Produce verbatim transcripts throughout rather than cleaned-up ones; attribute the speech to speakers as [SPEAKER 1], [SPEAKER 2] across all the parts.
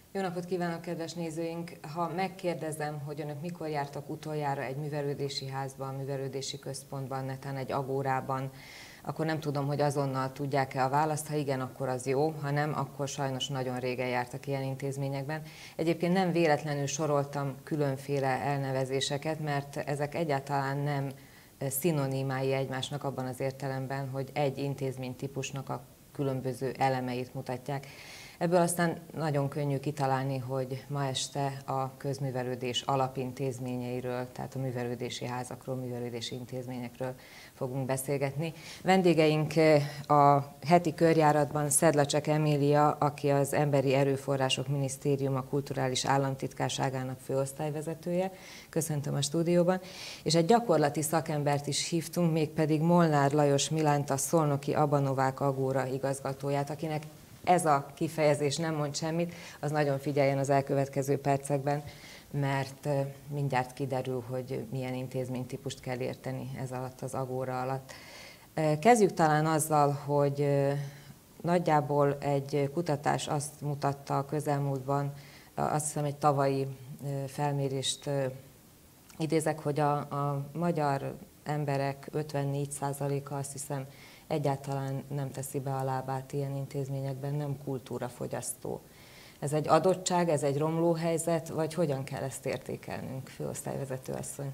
[SPEAKER 1] Jó napot kívánok, kedves nézőink! Ha megkérdezem, hogy önök mikor jártak utoljára egy művelődési házban, művelődési központban, netán egy agórában, akkor nem tudom, hogy azonnal tudják-e a választ. Ha igen, akkor az jó, ha nem, akkor sajnos nagyon régen jártak ilyen intézményekben. Egyébként nem véletlenül soroltam különféle elnevezéseket, mert ezek egyáltalán nem szinonimái egymásnak abban az értelemben, hogy egy intézménytípusnak a különböző elemeit mutatják. Ebből aztán nagyon könnyű kitalálni, hogy ma este a közművelődés alapintézményeiről, tehát a művelődési házakról, művelődési intézményekről fogunk beszélgetni. Vendégeink a heti körjáratban Szedlacsek Emília, aki az Emberi Erőforrások Minisztériuma Kulturális Államtitkárságának főosztályvezetője. Köszöntöm a stúdióban. És egy gyakorlati szakembert is hívtunk, mégpedig Molnár Lajos Milánt, a szolnoki Abanovák Agóra igazgatóját, akinek ez a kifejezés nem mond semmit, az nagyon figyeljen az elkövetkező percekben, mert mindjárt kiderül, hogy milyen intézménytípust kell érteni ez alatt, az agóra alatt. Kezdjük talán azzal, hogy nagyjából egy kutatás azt mutatta a közelmúltban, azt hiszem egy tavalyi felmérést idézek, hogy a, a magyar emberek ötvennégy százaléka, azt hiszem, egyáltalán nem teszi be a lábát ilyen intézményekben, nem kultúrafogyasztó. Ez egy adottság, ez egy romló helyzet, vagy hogyan kell ezt értékelnünk, főosztályvezető asszony?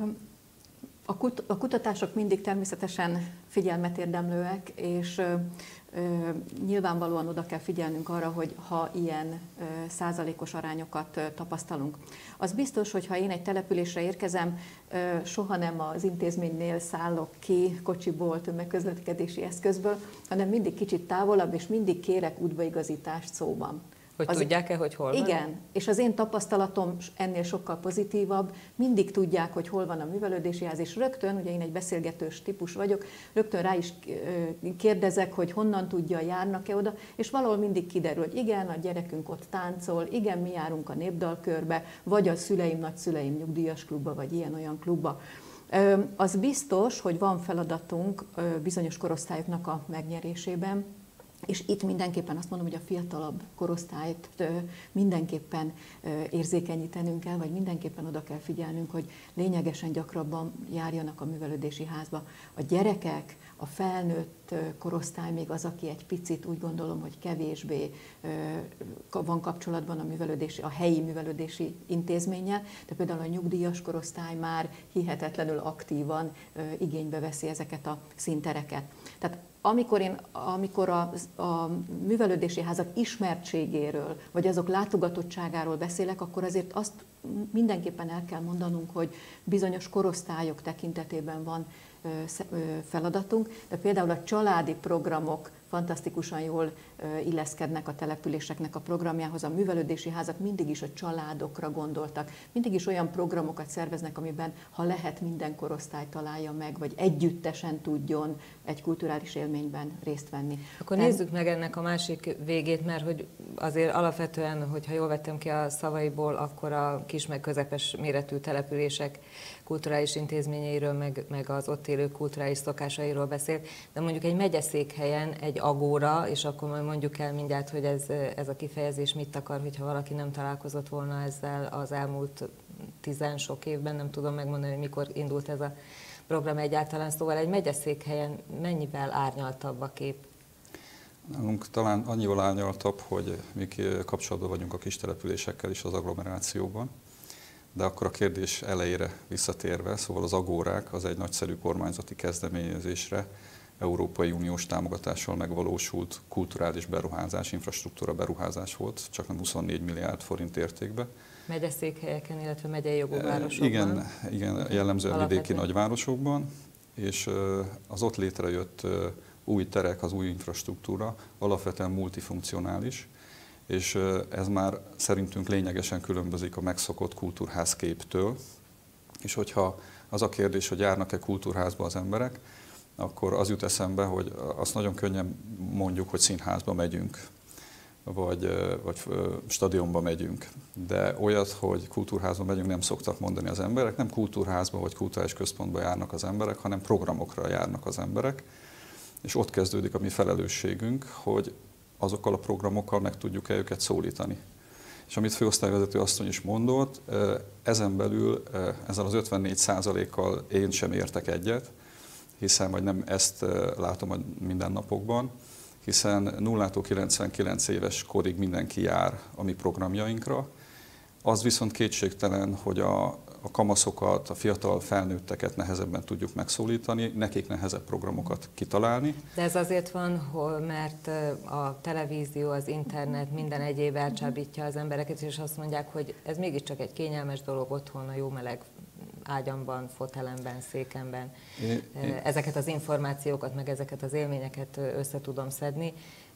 [SPEAKER 2] A, kut- a kutatások mindig természetesen figyelmet érdemlőek, és ö, ö, nyilvánvalóan oda kell figyelnünk arra, hogy ha ilyen ö, százalékos arányokat ö, tapasztalunk. Az biztos, hogy ha én egy településre érkezem, ö, soha nem az intézménynél szállok ki kocsiból, tömegközlekedési eszközből, hanem mindig kicsit távolabb, és mindig kérek útbaigazítást szóban.
[SPEAKER 1] Hogy
[SPEAKER 2] az,
[SPEAKER 1] tudják-e, hogy hol van?
[SPEAKER 2] Igen, és az én tapasztalatom ennél sokkal pozitívabb, mindig tudják, hogy hol van a művelődési ház, és rögtön, ugye én egy beszélgetős típus vagyok, rögtön rá is kérdezek, hogy honnan tudja, járnak-e oda, és valahol mindig kiderül, hogy igen, a gyerekünk ott táncol, igen, mi járunk a népdalkörbe, vagy a szüleim, nagyszüleim nyugdíjas klubba, vagy ilyen-olyan klubba. Az biztos, hogy van feladatunk bizonyos korosztályoknak a megnyerésében, és itt mindenképpen azt mondom, hogy a fiatalabb korosztályt mindenképpen érzékenyítenünk kell, vagy mindenképpen oda kell figyelnünk, hogy lényegesen gyakrabban járjanak a művelődési házba. A gyerekek, a felnőtt korosztály még az, aki egy picit úgy gondolom, hogy kevésbé van kapcsolatban a, művelődési, a helyi művelődési intézménnyel, de például a nyugdíjas korosztály már hihetetlenül aktívan igénybe veszi ezeket a színtereket. Tehát Amikor, én, amikor a, a művelődési házak ismertségéről, vagy azok látogatottságáról beszélek, akkor azért azt mindenképpen el kell mondanunk, hogy bizonyos korosztályok tekintetében van feladatunk, de például a családi programok fantasztikusan jól illeszkednek a településeknek a programjához. A művelődési házak mindig is a családokra gondoltak. Mindig is olyan programokat szerveznek, amiben, ha lehet, minden korosztály találja meg, vagy együttesen tudjon egy kulturális élményben részt venni.
[SPEAKER 1] Akkor Tehát... nézzük meg ennek a másik végét, mert hogy azért alapvetően, hogyha jól vettem ki a szavaiból, akkor a kis meg közepes méretű települések kulturális intézményeiről, meg, meg az ott élő kulturális szokásairól beszélt, de mondjuk egy megyeszékhelyen egy agóra, és akkor majd mondjuk el mindjárt, hogy ez, ez a kifejezés mit akar, hogyha valaki nem találkozott volna ezzel az elmúlt tizen sok évben, nem tudom megmondani, hogy mikor indult ez a program egyáltalán, szóval egy megyeszékhelyen mennyivel árnyaltabb a kép?
[SPEAKER 3] Nálunk talán annyival árnyaltabb, hogy mi kapcsolatban vagyunk a kis településekkel is az agglomerációban. De akkor a kérdés elejére visszatérve, szóval az agórák az egy nagyszerű kormányzati kezdeményezésre, Európai Uniós támogatással megvalósult kulturális beruházás, infrastruktúra beruházás volt, csak nem huszonnégy milliárd forint értékben.
[SPEAKER 1] Megyeszékhelyeken, illetve megyei jogú városokban.
[SPEAKER 3] Igen, igen, jellemzően vidéki nagyvárosokban, és az ott létrejött új terek, az új infrastruktúra alapvetően multifunkcionális, és ez már szerintünk lényegesen különbözik a megszokott kultúrházképtől. És hogyha az a kérdés, hogy járnak-e kultúrházba az emberek, akkor az jut eszembe, hogy azt nagyon könnyen mondjuk, hogy színházba megyünk, vagy, vagy stadionba megyünk. De olyat, hogy kultúrházba megyünk, nem szoktak mondani az emberek. Nem kultúrházba vagy kulturális központba járnak az emberek, hanem programokra járnak az emberek. És ott kezdődik a mi felelősségünk, hogy azokkal a programokkal meg tudjuk-e őket szólítani. És amit főosztályvezető asszony is mondott, ezen belül ezzel az ötvennégy százalékkal én sem értek egyet, hiszen vagy nem ezt látom a mindennapokban, hiszen nullától kilencvenkilenc éves korig mindenki jár a mi programjainkra. Az viszont kétségtelen, hogy a, a kamaszokat, a fiatal felnőtteket nehezebben tudjuk megszólítani, nekik nehezebb programokat kitalálni.
[SPEAKER 1] De ez azért van, mert a televízió, az internet, minden egyéb elcsábítja az embereket, és azt mondják, hogy ez mégiscsak egy kényelmes dolog otthon, a jó meleg ágyamban, fotelemben, székemben. Én, én... Ezeket az információkat, meg ezeket az élményeket össze tudom szedni,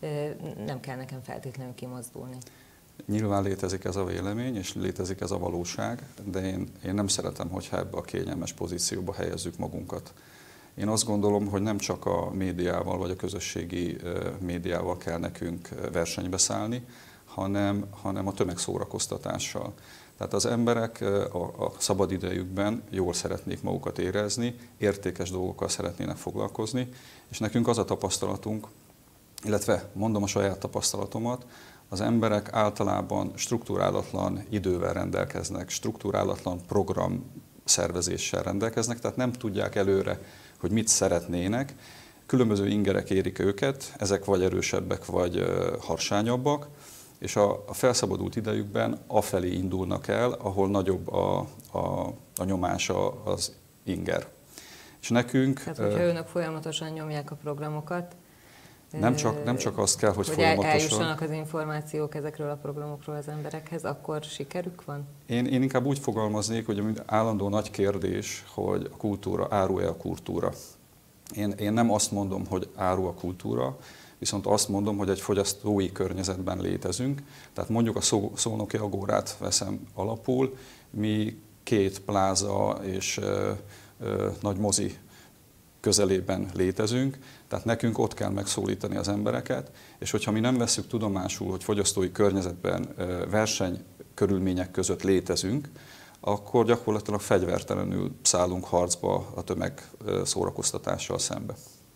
[SPEAKER 1] nem kell nekem feltétlenül kimozdulni.
[SPEAKER 3] Nyilván létezik ez a vélemény, és létezik ez a valóság, de én, én nem szeretem, hogyha ebbe a kényelmes pozícióba helyezzük magunkat. Én azt gondolom, hogy nem csak a médiával, vagy a közösségi médiával kell nekünk versenybe szállni, hanem, hanem a tömegszórakoztatással. Tehát az emberek a, a szabadidejükben jól szeretnék magukat érezni, értékes dolgokkal szeretnének foglalkozni, és nekünk az a tapasztalatunk, illetve mondom a saját tapasztalatomat, az emberek általában strukturálatlan idővel rendelkeznek, strukturálatlan programszervezéssel rendelkeznek, tehát nem tudják előre, hogy mit szeretnének. Különböző ingerek érik őket, ezek vagy erősebbek, vagy harsányabbak, és a, a felszabadult idejükben afelé indulnak el, ahol nagyobb a, a, a nyomás, az inger. És nekünk...
[SPEAKER 1] Tehát, hogyha önök folyamatosan nyomják a programokat,
[SPEAKER 3] Nem csak, nem csak azt kell, hogy,
[SPEAKER 1] hogy
[SPEAKER 3] folyamatosan...
[SPEAKER 1] eljussanak az információk ezekről a programokról az emberekhez, akkor sikerük van?
[SPEAKER 3] Én, én inkább úgy fogalmaznék, hogy állandó nagy kérdés, hogy a kultúra árul-e a kultúra. Én, én nem azt mondom, hogy áru a kultúra, viszont azt mondom, hogy egy fogyasztói környezetben létezünk. Tehát mondjuk a Szó, Szónoki Agórát veszem alapul, mi két pláza és ö, ö, nagy mozi közelében létezünk, tehát nekünk ott kell megszólítani az embereket, és hogyha mi nem vesszük tudomásul, hogy fogyasztói környezetben versenykörülmények között létezünk, akkor gyakorlatilag fegyvertelenül szállunk harcba a tömeg szórakoztatással szembe.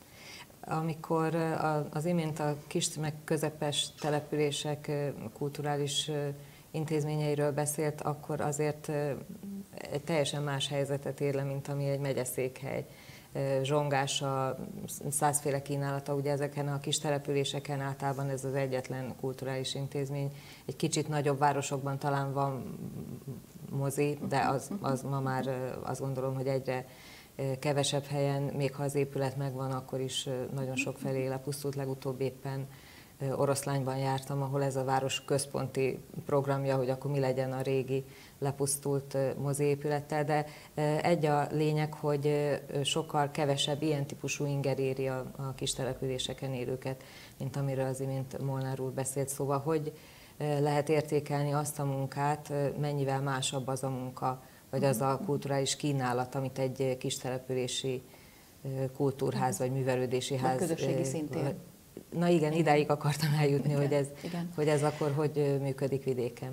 [SPEAKER 1] Amikor az imént a kis meg közepes települések kulturális intézményeiről beszélt, akkor azért egy teljesen más helyzetet ér le, mint ami egy megyeszékhely. Zsongása, százféle kínálata, ugye ezeken a kis településeken általában ez az egyetlen kulturális intézmény. Egy kicsit nagyobb városokban talán van mozi, de az, az ma már azt gondolom, hogy egyre kevesebb helyen, még ha az épület megvan, akkor is nagyon sok felé lepusztult. Legutóbb éppen Oroszlányban jártam, ahol ez a város központi programja, hogy akkor mi legyen a régi lepusztult moziépülettel, de egy a lényeg, hogy sokkal kevesebb ilyen típusú inger éri a, a kis településeken élőket, mint amiről az imént Molnár úr beszélt. Szóval, hogy lehet értékelni azt a munkát, mennyivel másabb az a munka, vagy az a kulturális kínálat, amit egy kis települési kultúrház vagy művelődési ház...
[SPEAKER 2] Vagy közösségi szintér.
[SPEAKER 1] Na igen, idáig akartam eljutni,
[SPEAKER 2] igen,
[SPEAKER 1] hogy, ez,
[SPEAKER 2] igen.
[SPEAKER 1] hogy ez akkor hogy működik vidéken.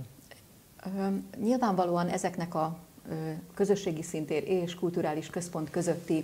[SPEAKER 2] Nyilvánvalóan ezeknek a közösségi szintér és kulturális központ közötti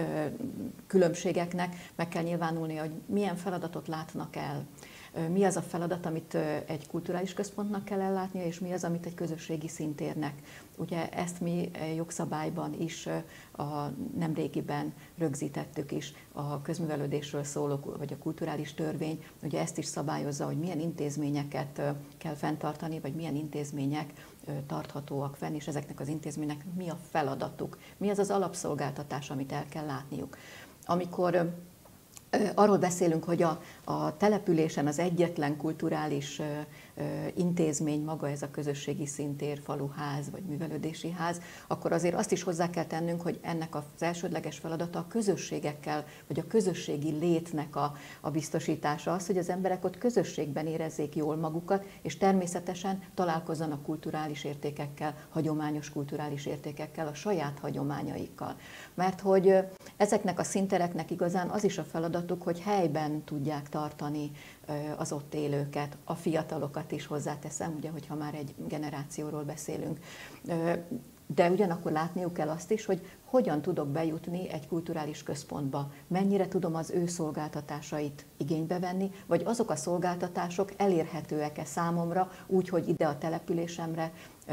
[SPEAKER 2] különbségeknek meg kell nyilvánulni, hogy milyen feladatot látnak el. Mi az a feladat, amit egy kulturális központnak kell ellátnia, és mi az, amit egy közösségi szintérnek. Ugye ezt mi jogszabályban is a nemrégiben rögzítettük is, a közművelődésről szóló, vagy a kulturális törvény, ugye ezt is szabályozza, hogy milyen intézményeket kell fenntartani, vagy milyen intézmények tarthatóak fenn, és ezeknek az intézménynek mi a feladatuk, mi az az alapszolgáltatás, amit el kell látniuk. Amikor arról beszélünk, hogy a, a településen az egyetlen kulturális ö, ö, intézmény maga ez a közösségi szintér, faluház vagy művelődési ház, akkor azért azt is hozzá kell tennünk, hogy ennek az elsődleges feladata a közösségekkel, vagy a közösségi létnek a, a biztosítása az, hogy az emberek ott közösségben érezzék jól magukat, és természetesen találkozzanak kulturális értékekkel, hagyományos kulturális értékekkel, a saját hagyományaikkal. Mert hogy ezeknek a szintereknek igazán az is a feladatuk, hogy helyben tudják tartani az ott élőket, a fiatalokat is hozzáteszem, ugye, hogyha már egy generációról beszélünk. de ugyanakkor látniuk kell azt is, hogy hogyan tudok bejutni egy kulturális központba, mennyire tudom az ő szolgáltatásait igénybe venni, vagy azok a szolgáltatások elérhetőek-e számomra úgy, hogy ide a településemre ö,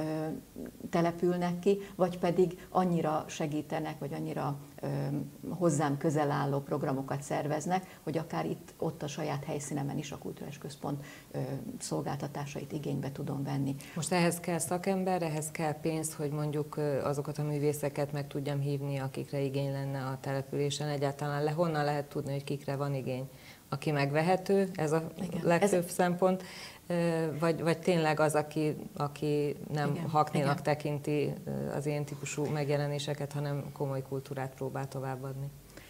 [SPEAKER 2] települnek ki, vagy pedig annyira segítenek, vagy annyira ö, hozzám közel álló programokat szerveznek, hogy akár itt, ott a saját helyszínemen is a kulturális központ ö, szolgáltatásait igénybe tudom venni.
[SPEAKER 1] Most ehhez kell szakember, ehhez kell pénz, hogy mondjuk azokat a művészeket meg tudjam hívni, akikre igény lenne a településen. Egyáltalán le, honnan lehet tudni, hogy kikre van igény? Aki megvehető, ez a igen, legfőbb ez... szempont, vagy, vagy tényleg az, aki, aki nem igen, hakninak igen. tekinti az ilyen típusú megjelenéseket, hanem komoly kultúrát próbál továbbadni.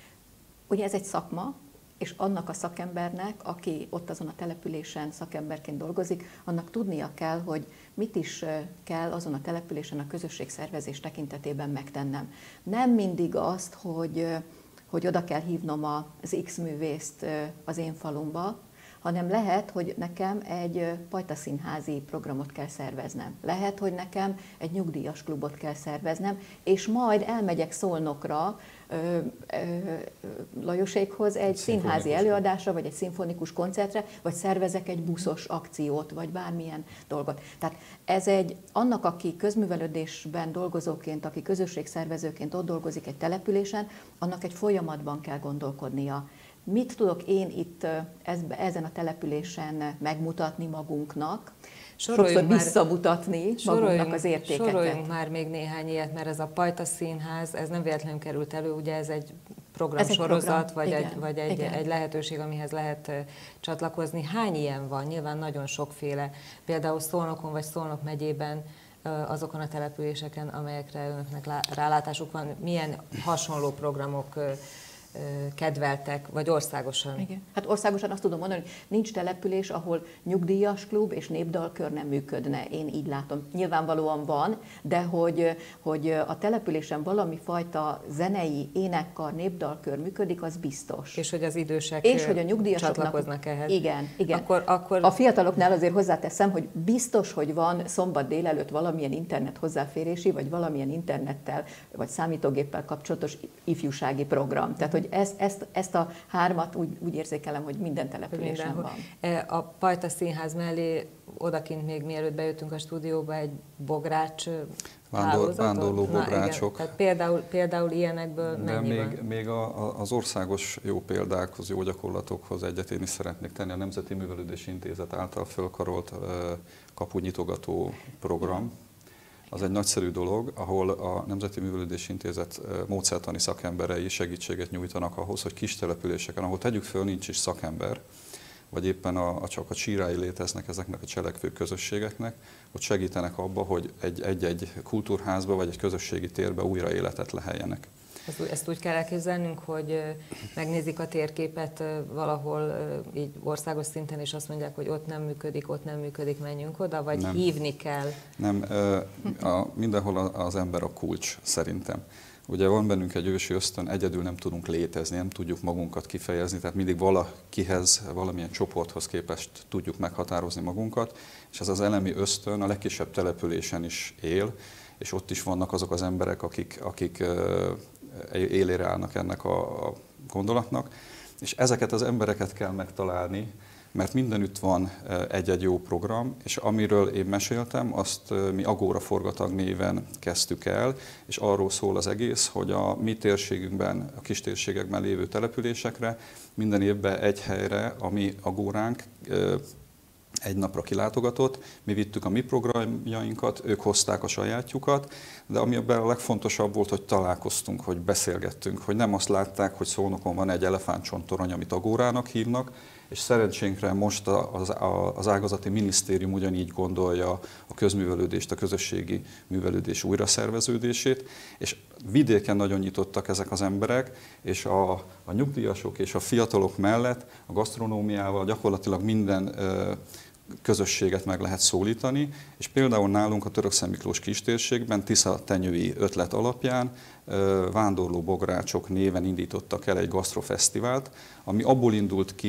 [SPEAKER 2] Ugye ez egy szakma, és annak a szakembernek, aki ott azon a településen szakemberként dolgozik, annak tudnia kell, hogy mit is kell azon a településen a közösségszervezés tekintetében megtennem. Nem mindig azt, hogy, hogy oda kell hívnom az X művészt az én falumba, hanem lehet, hogy nekem egy pajtaszínházi programot kell szerveznem. Lehet, hogy nekem egy nyugdíjas klubot kell szerveznem, és majd elmegyek Szolnokra, Ö, ö, Lajosékhoz egy színházi előadásra, vagy egy szimfonikus koncertre, vagy szervezek egy buszos akciót, vagy bármilyen dolgot. Tehát ez egy, annak, aki közművelődésben dolgozóként, aki közösségszervezőként ott dolgozik egy településen, annak egy folyamatban kell gondolkodnia. Mit tudok én itt ezen a településen megmutatni magunknak, sokszor visszamutatni magunknak az értékeket.
[SPEAKER 1] Soroljunk már még néhány ilyet, mert ez a Pajtaszínház, ez nem véletlenül került elő, ugye ez egy programsorozat, vagy,
[SPEAKER 2] igen,
[SPEAKER 1] egy, vagy egy, egy lehetőség, amihez lehet csatlakozni. Hány ilyen van? Nyilván nagyon sokféle. Például Szolnokon vagy Szolnok megyében azokon a településeken, amelyekre önöknek rálátásuk van, milyen hasonló programok kedveltek, vagy országosan?
[SPEAKER 2] Igen. Hát országosan azt tudom mondani, hogy nincs település, ahol nyugdíjas klub és népdalkör nem működne. Én így látom. Nyilvánvalóan van, de hogy, hogy a településen valami fajta zenei énekkar, népdalkör működik, az biztos.
[SPEAKER 1] És hogy az idősek
[SPEAKER 2] és hogy a nyugdíjasoknak
[SPEAKER 1] csatlakoznak ehhez.
[SPEAKER 2] Igen, igen.
[SPEAKER 1] Akkor, akkor...
[SPEAKER 2] A fiataloknál azért hozzáteszem, hogy biztos, hogy van szombat délelőtt valamilyen internet hozzáférési, vagy valamilyen internettel, vagy számítógéppel kapcsolatos ifjúsági program. Tehát, hogy Ezt, ezt, ezt a hármat úgy, úgy érzékelem, hogy minden településen
[SPEAKER 1] Mindenhol.
[SPEAKER 2] van.
[SPEAKER 1] A Pajtaszínház mellé odakint még mielőtt bejöttünk a stúdióba egy bogrács
[SPEAKER 3] Vándor, vándorló bográcsok.
[SPEAKER 1] Tehát például, például ilyenekből
[SPEAKER 3] De
[SPEAKER 1] mennyi
[SPEAKER 3] még,
[SPEAKER 1] van?
[SPEAKER 3] még a, az országos jó példákhoz, jó gyakorlatokhoz egyet én is szeretnék tenni. A Nemzeti Művelődési Intézet által fölkarolt kapunyitogató program. Az egy nagyszerű dolog, ahol a Nemzeti Művelődési Intézet módszertani szakemberei segítséget nyújtanak ahhoz, hogy kis településeken, ahol tegyük föl, nincs is szakember, vagy éppen a, a csak a csírái léteznek ezeknek a cselekvő közösségeknek, ott segítenek abba, hogy egy-egy kultúrházba vagy egy közösségi térbe újra életet leheljenek.
[SPEAKER 1] Ezt, ezt úgy kell elképzelnünk, hogy megnézik a térképet valahol így országos szinten, és azt mondják, hogy ott nem működik, ott nem működik, menjünk oda, vagy nem. hívni kell?
[SPEAKER 3] Nem, a, mindenhol az ember a kulcs szerintem. Ugye van bennünk egy ősi ösztön, egyedül nem tudunk létezni, nem tudjuk magunkat kifejezni, tehát mindig valakihez, valamilyen csoporthoz képest tudjuk meghatározni magunkat, és ez az elemi ösztön a legkisebb településen is él, és ott is vannak azok az emberek, akik, akik élére állnak ennek a gondolatnak, és ezeket az embereket kell megtalálni, mert mindenütt van egy-egy jó program, és amiről én meséltem, azt mi Agóra Forgatag néven kezdtük el, és arról szól az egész, hogy a mi térségünkben, a kis térségekben lévő településekre minden évben egy helyre a mi Agóránk egy napra kilátogatott, mi vittük a mi programjainkat, ők hozták a sajátjukat, de ami ebben a legfontosabb volt, hogy találkoztunk, hogy beszélgettünk, hogy nem azt látták, hogy Szolnokon van egy elefántcsonttorony, amit Agórának hívnak, és szerencsénkre most az, az ágazati minisztérium ugyanígy gondolja a közművelődést, a közösségi művelődés újraszerveződését, és vidéken nagyon nyitottak ezek az emberek, és a, a nyugdíjasok és a fiatalok mellett a gasztronómiával gyakorlatilag minden közösséget meg lehet szólítani, és például nálunk a Törökszentmiklós kistérségben Tisza tenyői ötlet alapján vándorló bográcsok néven indítottak el egy gasztrofesztivált, ami abból indult ki,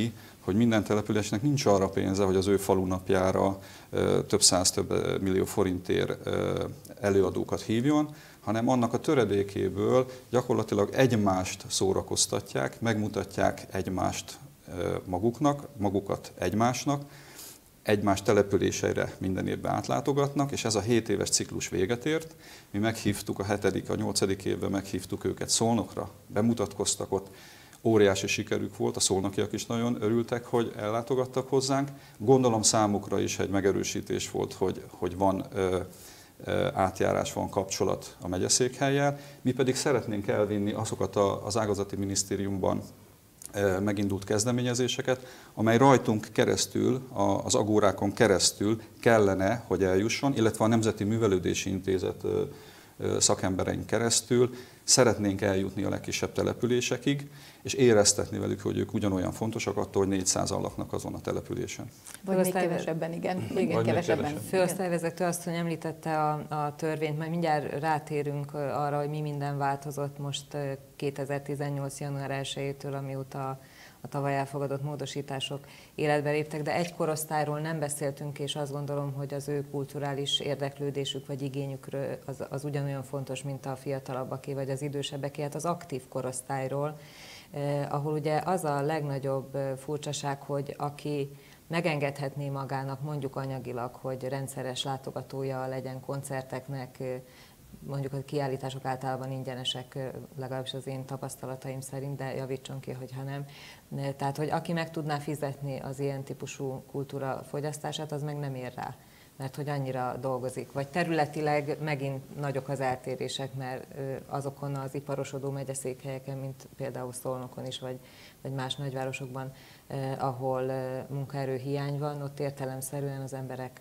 [SPEAKER 3] hogy minden településnek nincs arra pénze, hogy az ő falunapjára több száz, több millió forintért előadókat hívjon, hanem annak a töredékéből gyakorlatilag egymást szórakoztatják, megmutatják egymást maguknak, magukat egymásnak, egymás településeire minden évben átlátogatnak, és ez a hét éves ciklus véget ért. Mi meghívtuk a hetedik, a nyolcadik évben meghívtuk őket Szolnokra, bemutatkoztak ott, óriási sikerük volt, a szolnokiak is nagyon örültek, hogy ellátogattak hozzánk. Gondolom számukra is egy megerősítés volt, hogy, hogy van ö, ö, átjárás, van kapcsolat a megyeszékhellyel. Mi pedig szeretnénk elvinni azokat a, az ágazati minisztériumban megindult kezdeményezéseket, amely rajtunk keresztül, az agórákon keresztül kellene, hogy eljusson, illetve a Nemzeti Művelődési Intézet szakembereink keresztül szeretnénk eljutni a legkisebb településekig, és éreztetni velük, hogy ők ugyanolyan fontosak attól, hogy négyszázan laknak azon a településen.
[SPEAKER 2] Vagy még kevesebben, igen. igen
[SPEAKER 3] Vagy
[SPEAKER 2] kevesebben.
[SPEAKER 1] Főosztályvezető asszony említette a, a törvényt, majd mindjárt rátérünk arra, hogy mi minden változott most kétezer-tizennyolc. január elsejétől, amióta a tavaly elfogadott módosítások életbe léptek, de egy korosztályról nem beszéltünk, és azt gondolom, hogy az ő kulturális érdeklődésük vagy igényükről az, az ugyanolyan fontos, mint a fiatalabbaké vagy az idősebbeké, hát az aktív korosztályról, eh, ahol ugye az a legnagyobb furcsaság, hogy aki megengedhetné magának mondjuk anyagilag, hogy rendszeres látogatója legyen koncerteknek, mondjuk a kiállítások általában ingyenesek, legalábbis az én tapasztalataim szerint, de javítson ki, hogyha nem. Tehát, hogy aki meg tudná fizetni az ilyen típusú kultúra fogyasztását, az meg nem ér rá, mert hogy annyira dolgozik. Vagy területileg megint nagyok az eltérések, mert azokon az iparosodó megyeszékhelyeken, mint például Szolnokon is, vagy, vagy más nagyvárosokban, ahol munkaerő hiány van, ott értelemszerűen az emberek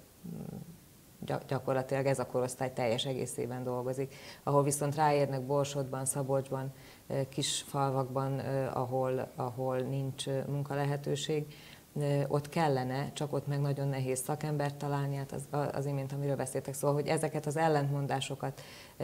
[SPEAKER 1] gyakorlatilag ez a korosztály teljes egészében dolgozik. Ahol viszont ráérnek Borsodban, Szabolcsban, kis falvakban, ahol, ahol nincs munkalehetőség, ott kellene, csak ott meg nagyon nehéz szakembert találni, hát az, az imént, amiről beszéltek. Szóval, hogy ezeket az ellentmondásokat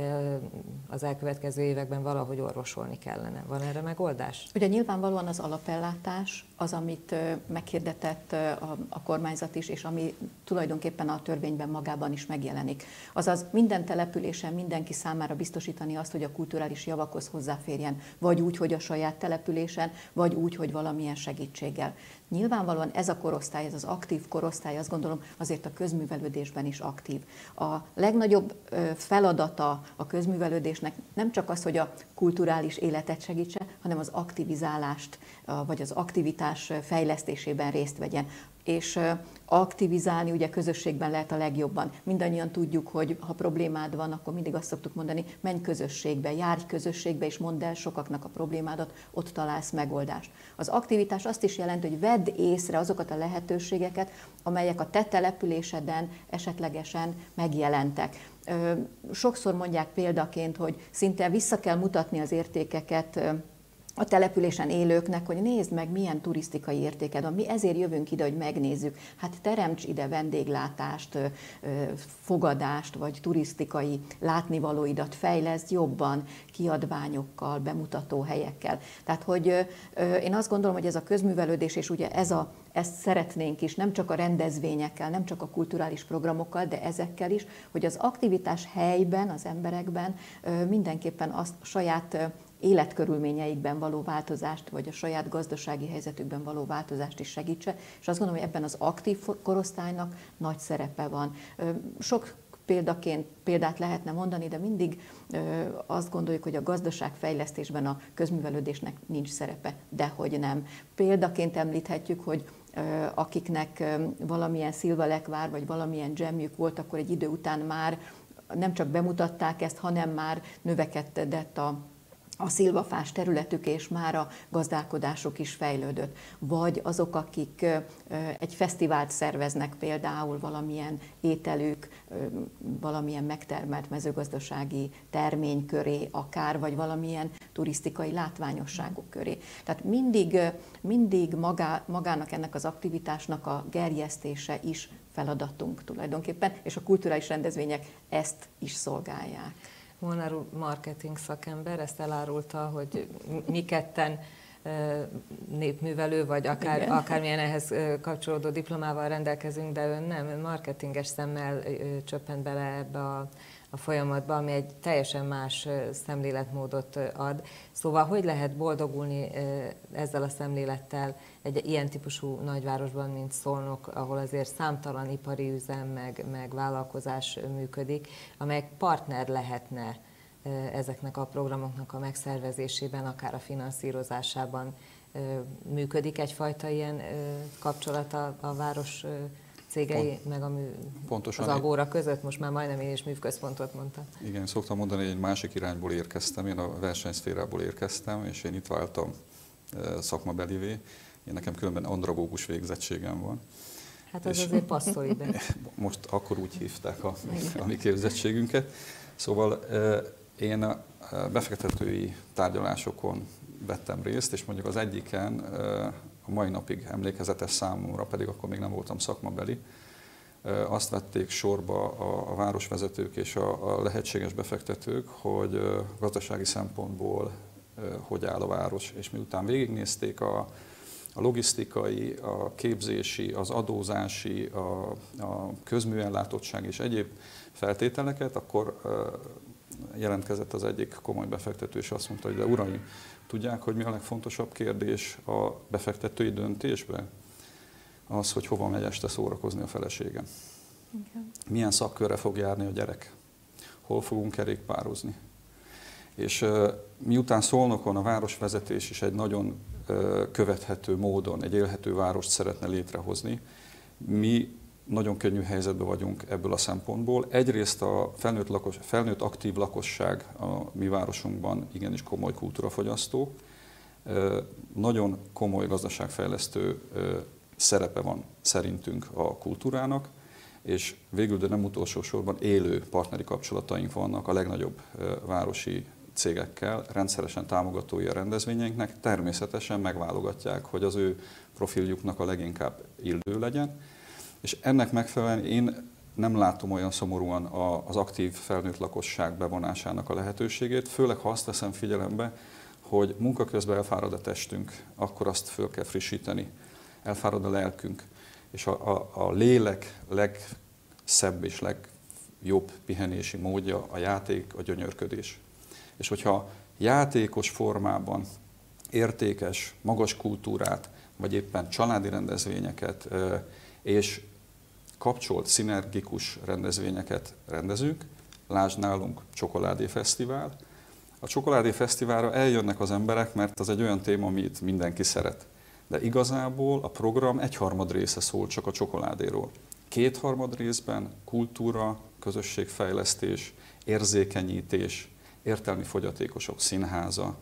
[SPEAKER 1] az elkövetkező években valahogy orvosolni kellene. Van erre megoldás?
[SPEAKER 2] Ugye nyilvánvalóan az alapellátás az, amit meghirdetett a, a kormányzat is, és ami tulajdonképpen a törvényben magában is megjelenik. Azaz minden településen mindenki számára biztosítani azt, hogy a kulturális javakhoz hozzáférjen, vagy úgy, hogy a saját településen, vagy úgy, hogy valamilyen segítséggel. Nyilvánvalóan ez a korosztály, ez az aktív korosztály, azt gondolom, azért a közművelődésben is aktív. A legnagyobb feladata a közművelődésnek nem csak az, hogy a kulturális életet segítse, hanem az aktivizálást, vagy az aktivitás fejlesztésében részt vegyen. És aktivizálni ugye közösségben lehet a legjobban. Mindannyian tudjuk, hogy ha problémád van, akkor mindig azt szoktuk mondani, menj közösségbe, járj közösségbe, és mondd el sokaknak a problémádat, ott találsz megoldást. Az aktivitás azt is jelenti, hogy vedd észre azokat a lehetőségeket, amelyek a te településeden esetlegesen megjelentek. Sokszor mondják példaként, hogy szinte vissza kell mutatni az értékeket a településen élőknek, hogy nézd meg, milyen turisztikai értéked van. Mi ezért jövünk ide, hogy megnézzük. Hát teremts ide vendéglátást, fogadást, vagy turisztikai látnivalóidat, fejleszd jobban, kiadványokkal, bemutató helyekkel. Tehát, hogy én azt gondolom, hogy ez a közművelődés, és ugye ez a, ezt szeretnénk is, nem csak a rendezvényekkel, nem csak a kulturális programokkal, de ezekkel is, hogy az aktivitás helyben, az emberekben mindenképpen azt saját életkörülményeikben való változást, vagy a saját gazdasági helyzetükben való változást is segítse, és azt gondolom, hogy ebben az aktív korosztálynak nagy szerepe van. Sok példaként példát lehetne mondani, de mindig azt gondoljuk, hogy a gazdaságfejlesztésben a közművelődésnek nincs szerepe, dehogy nem. Példaként említhetjük, hogy akiknek valamilyen szilvalekvár, vagy valamilyen dzsemjük volt, akkor egy idő után már nem csak bemutatták ezt, hanem már növekedett a a szilvafás területük, és már a gazdálkodásuk is fejlődött. Vagy azok, akik egy fesztivált szerveznek, például valamilyen ételük, valamilyen megtermelt mezőgazdasági termény köré akár, vagy valamilyen turisztikai látványosságok köré. Tehát mindig, mindig magá, magának ennek az aktivitásnak a gerjesztése is feladatunk tulajdonképpen, és a kulturális rendezvények ezt is szolgálják.
[SPEAKER 1] Molnár úr marketing szakember, ezt elárulta, hogy mi ketten népművelő, vagy akár, akármilyen ehhez kapcsolódó diplomával rendelkezünk, de ön nem, ön marketinges szemmel csöppent bele ebbe a, a folyamatba, ami egy teljesen más szemléletmódot ad. Szóval hogy lehet boldogulni ezzel a szemlélettel egy ilyen típusú nagyvárosban, mint Szolnok, ahol azért számtalan ipari üzem, meg, meg vállalkozás működik, amelyek partner lehetne ezeknek a programoknak a megszervezésében, akár a finanszírozásában. Működik egyfajta ilyen kapcsolat a, a város cégei, Pont, meg a mű, pontosan az Agóra között? Most már majdnem én is művközpontot mondtam. Igen,
[SPEAKER 3] szoktam mondani, hogy egy másik irányból érkeztem, én a versenyszférából érkeztem, és én itt váltam szakmabelivé. Én nekem különben andragógus végzettségem van.
[SPEAKER 1] Hát az azért passzol ide.
[SPEAKER 3] Most akkor úgy hívták a, a mi képzettségünket. Szóval én a befektetői tárgyalásokon vettem részt, és mondjuk az egyiken a mai napig emlékezetes számomra, pedig akkor még nem voltam szakmabeli, azt vették sorba a, a városvezetők és a, a lehetséges befektetők, hogy gazdasági szempontból hogy áll a város. És miután végignézték a, a logisztikai, a képzési, az adózási, a, a közműellátottság és egyéb feltételeket, akkor jelentkezett az egyik komoly befektető, és azt mondta, hogy de uraim, tudják, hogy mi a legfontosabb kérdés a befektetői döntésben? Az, hogy hova megy este szórakozni a feleségem. Okay. Milyen szakkörre fog járni a gyerek? Hol fogunk kerékpározni? És uh, miután Szolnokon a városvezetés is egy nagyon uh, követhető módon egy élhető várost szeretne létrehozni, mi nagyon könnyű helyzetben vagyunk ebből a szempontból. Egyrészt a felnőtt, lakos, felnőtt aktív lakosság a mi városunkban igenis komoly kultúrafogyasztó, nagyon komoly gazdaságfejlesztő szerepe van szerintünk a kultúrának, és végül, de nem utolsó sorban élő partneri kapcsolataink vannak a legnagyobb városi cégekkel, rendszeresen támogatói a rendezvényeinknek, természetesen megválogatják, hogy az ő profiljuknak a leginkább illő legyen. És ennek megfelelően én nem látom olyan szomorúan az aktív felnőtt lakosság bevonásának a lehetőségét, főleg ha azt veszem figyelembe, hogy munka közben elfárad a testünk, akkor azt föl kell frissíteni. Elfárad a lelkünk. És a, a, a lélek legszebb és legjobb pihenési módja a játék, a gyönyörködés. És hogyha játékos formában értékes, magas kultúrát, vagy éppen családi rendezvényeket és kapcsolt, szinergikus rendezvényeket rendezünk, lásd nálunk Csokoládé Fesztivál. A Csokoládé Fesztiválra eljönnek az emberek, mert az egy olyan téma, amit mindenki szeret. De igazából a program egyharmad része szól csak a csokoládéról. Kétharmad részben kultúra, közösségfejlesztés, érzékenyítés, értelmi fogyatékosok színháza,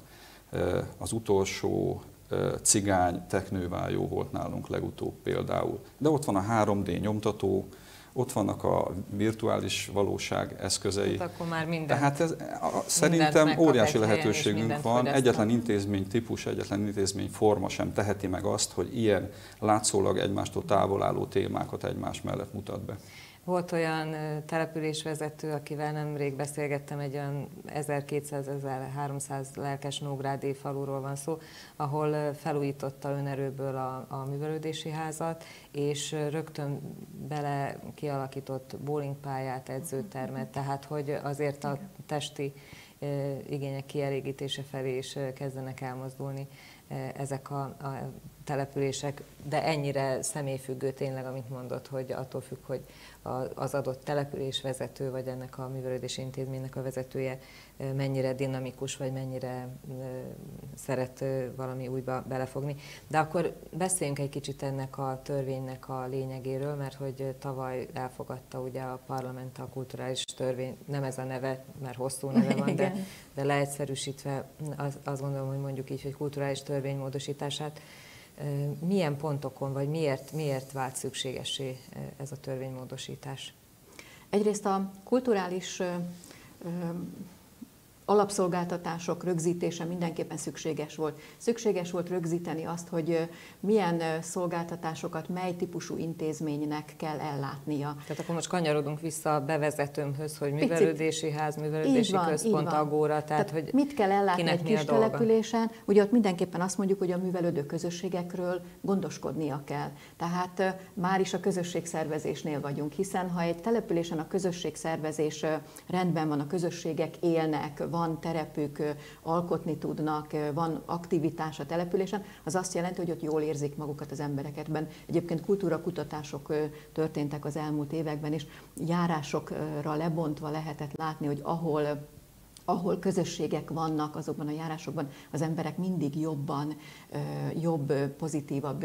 [SPEAKER 3] az utolsó cigány teknővájó volt nálunk legutóbb például. De ott van a három dé nyomtató, ott vannak a virtuális valóság eszközei.
[SPEAKER 1] Hát akkor már minden.
[SPEAKER 3] Tehát ez, a, szerintem óriási lehetőségünk van. Egyetlen intézmény típus, egyetlen intézmény forma sem teheti meg azt, hogy ilyen látszólag egymástól távol álló témákat egymás mellett mutat be.
[SPEAKER 1] Volt olyan településvezető, akivel nemrég beszélgettem, egy olyan ezerkétszáz-ezerháromszáz lelkes nógrádi faluról van szó, ahol felújította önerőből a, a művelődési házat, és rögtön bele kialakított bowlingpályát, edzőtermet, tehát hogy azért a testi igények kielégítése felé is kezdenek elmozdulni ezek a, a települések, de ennyire személyfüggő tényleg, amit mondott, hogy attól függ, hogy az adott település vezető, vagy ennek a művelődési intézménynek a vezetője mennyire dinamikus, vagy mennyire szeret valami újba belefogni. De akkor beszéljünk egy kicsit ennek a törvénynek a lényegéről, mert hogy tavaly elfogadta ugye a parlament a kulturális törvény, nem ez a neve, mert hosszú neve van, de, de leegyszerűsítve az, azt gondolom, hogy mondjuk így, hogy kulturális törvény módosítását. Milyen pontokon, vagy miért, miért vált szükségessé ez a törvénymódosítás?
[SPEAKER 2] Egyrészt a kulturális alapszolgáltatások rögzítése mindenképpen szükséges volt. Szükséges volt rögzíteni azt, hogy milyen szolgáltatásokat mely típusú intézménynek kell ellátnia.
[SPEAKER 1] Tehát akkor most kanyarodunk vissza a bevezetőmhöz, hogy művelődési ház, művelődési van, központ, agóra, tehát, tehát hogy
[SPEAKER 2] mit kell ellátni egy kis településen, ugye ott mindenképpen azt mondjuk, hogy a művelődő közösségekről gondoskodnia kell. Tehát már is a közösségszervezésnél vagyunk, hiszen ha egy településen a közösségszervezés rendben van, a közösségek élnek, van terepük, alkotni tudnak, van aktivitás a településen, az azt jelenti, hogy ott jól érzik magukat az embereketben. Egyébként kultúrakutatások történtek az elmúlt években, és járásokra lebontva lehetett látni, hogy ahol ahol közösségek vannak, azokban a járásokban az emberek mindig jobban, jobb, pozitívabb,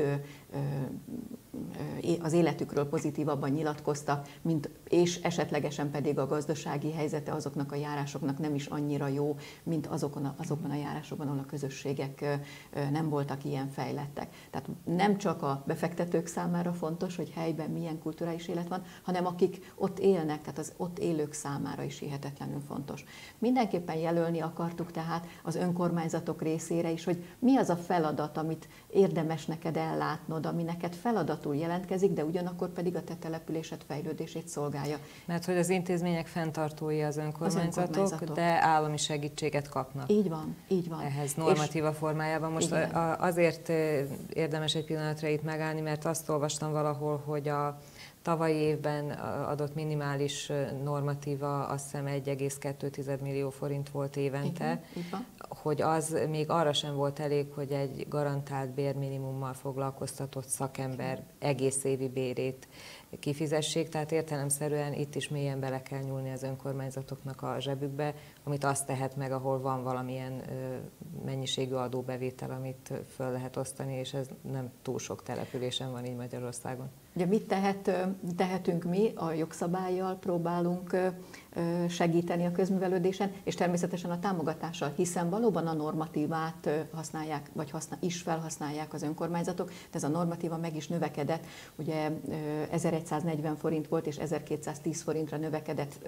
[SPEAKER 2] az életükről pozitívabban nyilatkoztak, mint, és esetlegesen pedig a gazdasági helyzete azoknak a járásoknak nem is annyira jó, mint azokon a, azokban a járásokban, ahol a közösségek nem voltak ilyen fejlettek. Tehát nem csak a befektetők számára fontos, hogy helyben milyen kulturális élet van, hanem akik ott élnek, tehát az ott élők számára is hihetetlenül fontos. Mindenképpen jelölni akartuk tehát az önkormányzatok részére is, hogy mi az a feladat, amit érdemes neked ellátnod, ami neked feladatul jelentkezik, de ugyanakkor pedig a te településed fejlődését szolgálja.
[SPEAKER 1] Mert hogy az intézmények fenntartói az önkormányzatok, az önkormányzatok. De állami segítséget kapnak.
[SPEAKER 2] Így van, így van.
[SPEAKER 1] Ehhez normatíva és formájában. Most igen. azért érdemes egy pillanatra itt megállni, mert azt olvastam valahol, hogy a tavalyi évben adott minimális normatíva azt hiszem egy egész kettő millió forint volt évente, igen, hogy az még arra sem volt elég, hogy egy garantált bérminimummal foglalkoztatott szakember egész évi bérét kifizessék, tehát értelemszerűen itt is mélyen bele kell nyúlni az önkormányzatoknak a zsebükbe, amit azt tehet meg, ahol van valamilyen mennyiségű adóbevétel, amit föl lehet osztani, és ez nem túl sok településen van így Magyarországon.
[SPEAKER 2] Ugye mit tehet, tehetünk mi? A jogszabállyal próbálunk segíteni a közművelődésen, és természetesen a támogatással, hiszen valóban a normatívát használják, vagy használ, is felhasználják az önkormányzatok, de ez a normatíva meg is növekedett, ugye ezerszáznegyven forint volt, és ezerkétszáztíz forintra növekedett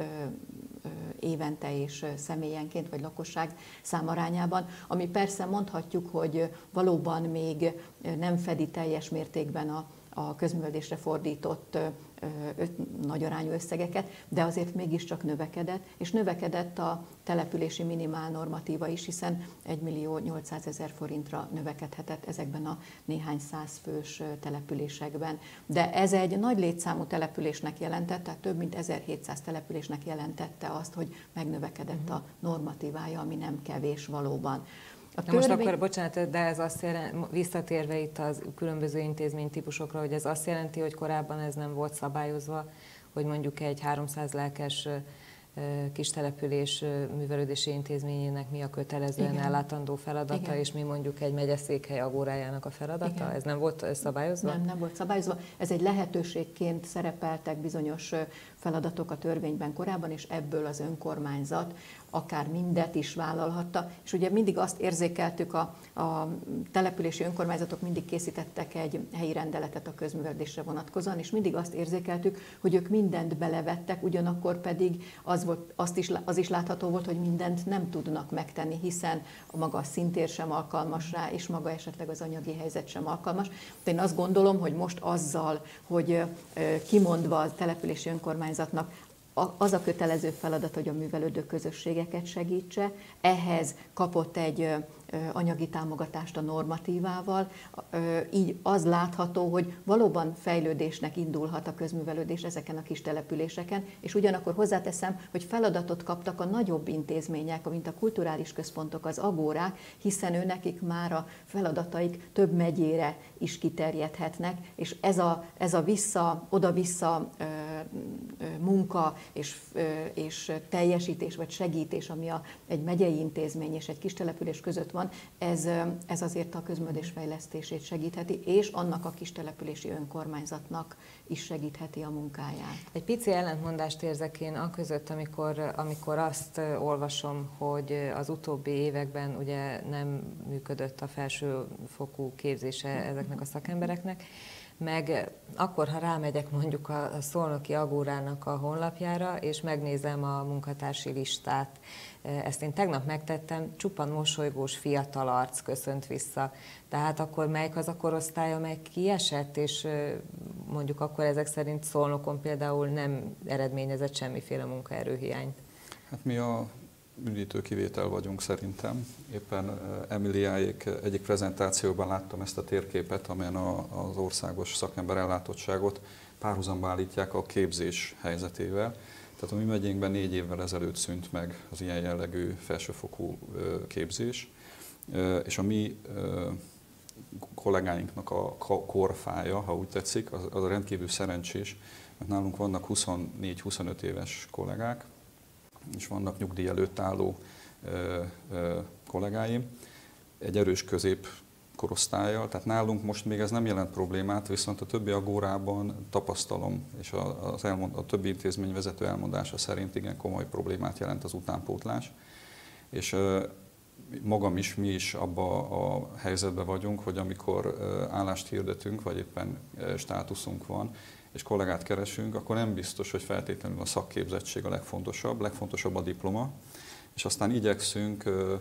[SPEAKER 2] évente és személyenként, vagy lakosság számarányában, ami persze mondhatjuk, hogy valóban még nem fedi teljes mértékben a a közművelődésre fordított nagyarányú összegeket, de azért mégiscsak növekedett, és növekedett a települési minimál normatíva is, hiszen egymillió nyolcszázezer forintra növekedhetett ezekben a néhány száz fős településekben. De ez egy nagy létszámú településnek jelentett, tehát több mint ezerhétszáz településnek jelentette azt, hogy megnövekedett a normatívája, ami nem kevés valóban.
[SPEAKER 1] A törvény... Most akkor, bocsánat, de ez azt jelenti, visszatérve itt az különböző intézménytípusokra, hogy ez azt jelenti, hogy korábban ez nem volt szabályozva, hogy mondjuk egy háromszáz lelkes kis település művelődési intézményének mi a kötelezően igen. ellátandó feladata, igen. és mi mondjuk egy megyeszékhely agórájának a feladata? Igen. Ez nem volt szabályozva?
[SPEAKER 2] Nem, nem volt szabályozva. Ez egy lehetőségként szerepeltek bizonyos feladatok a törvényben korábban, és ebből az önkormányzat akár mindet is vállalhatta. És ugye mindig azt érzékeltük, a, a települési önkormányzatok mindig készítettek egy helyi rendeletet a közművelődésre vonatkozóan, és mindig azt érzékeltük, hogy ők mindent belevettek, ugyanakkor pedig az, volt, azt is, az is látható volt, hogy mindent nem tudnak megtenni, hiszen a maga a szintér sem alkalmas rá, és maga esetleg az anyagi helyzet sem alkalmas. De én azt gondolom, hogy most azzal, hogy kimondva a települési önkormányzatnak az a kötelező feladat, hogy a művelődő közösségeket segítse, ehhez kapott egy anyagi támogatást a normatívával, így az látható, hogy valóban fejlődésnek indulhat a közművelődés ezeken a kis településeken, és ugyanakkor hozzáteszem, hogy feladatot kaptak a nagyobb intézmények, mint a kulturális központok, az agórák, hiszen ő nekik már a feladataik több megyére is kiterjedhetnek, és ez a, ez a vissza, oda-vissza munka és, és teljesítés vagy segítés, ami a, egy megyei intézmény és egy kis település között van, ez, ez azért a közművelődés fejlesztését segítheti, és annak a kis települési önkormányzatnak is segítheti a munkáját.
[SPEAKER 1] Egy pici ellentmondást érzek én aközött, amikor, amikor azt olvasom, hogy az utóbbi években ugye nem működött a felsőfokú képzése ezeknek a szakembereknek, meg akkor, ha rámegyek mondjuk a Szolnoki Agórának a honlapjára, és megnézem a munkatársi listát, ezt én tegnap megtettem, csupan mosolygós fiatal arc köszönt vissza. Tehát akkor melyik az a korosztály, amely kiesett, és mondjuk akkor ezek szerint Szolnokon például nem eredményezett semmiféle munkaerőhiányt?
[SPEAKER 3] Hát mi a üdítő kivétel vagyunk szerintem. Éppen Emiliáék egyik prezentációban láttam ezt a térképet, amelyen az országos szakember ellátottságot párhuzamba állítják a képzés helyzetével. Tehát a mi megyénkben négy évvel ezelőtt szűnt meg az ilyen jellegű felsőfokú képzés, és a mi kollégáinknak a korfája, ha úgy tetszik, az, az rendkívül szerencsés, mert nálunk vannak huszonnégy-huszonöt éves kollégák, és vannak nyugdíj előtt álló ö, ö, kollégáim, egy erős középkorosztállyal, tehát nálunk most még ez nem jelent problémát, viszont a többi agórában tapasztalom, és a, az elmond, a többi intézmény vezető elmondása szerint igen komoly problémát jelent az utánpótlás, és ö, magam is, mi is abba a helyzetben vagyunk, hogy amikor állást hirdetünk, vagy éppen státuszunk van, és kollégát keresünk, akkor nem biztos, hogy feltétlenül a szakképzettség a legfontosabb, legfontosabb a diploma, és aztán igyekszünk,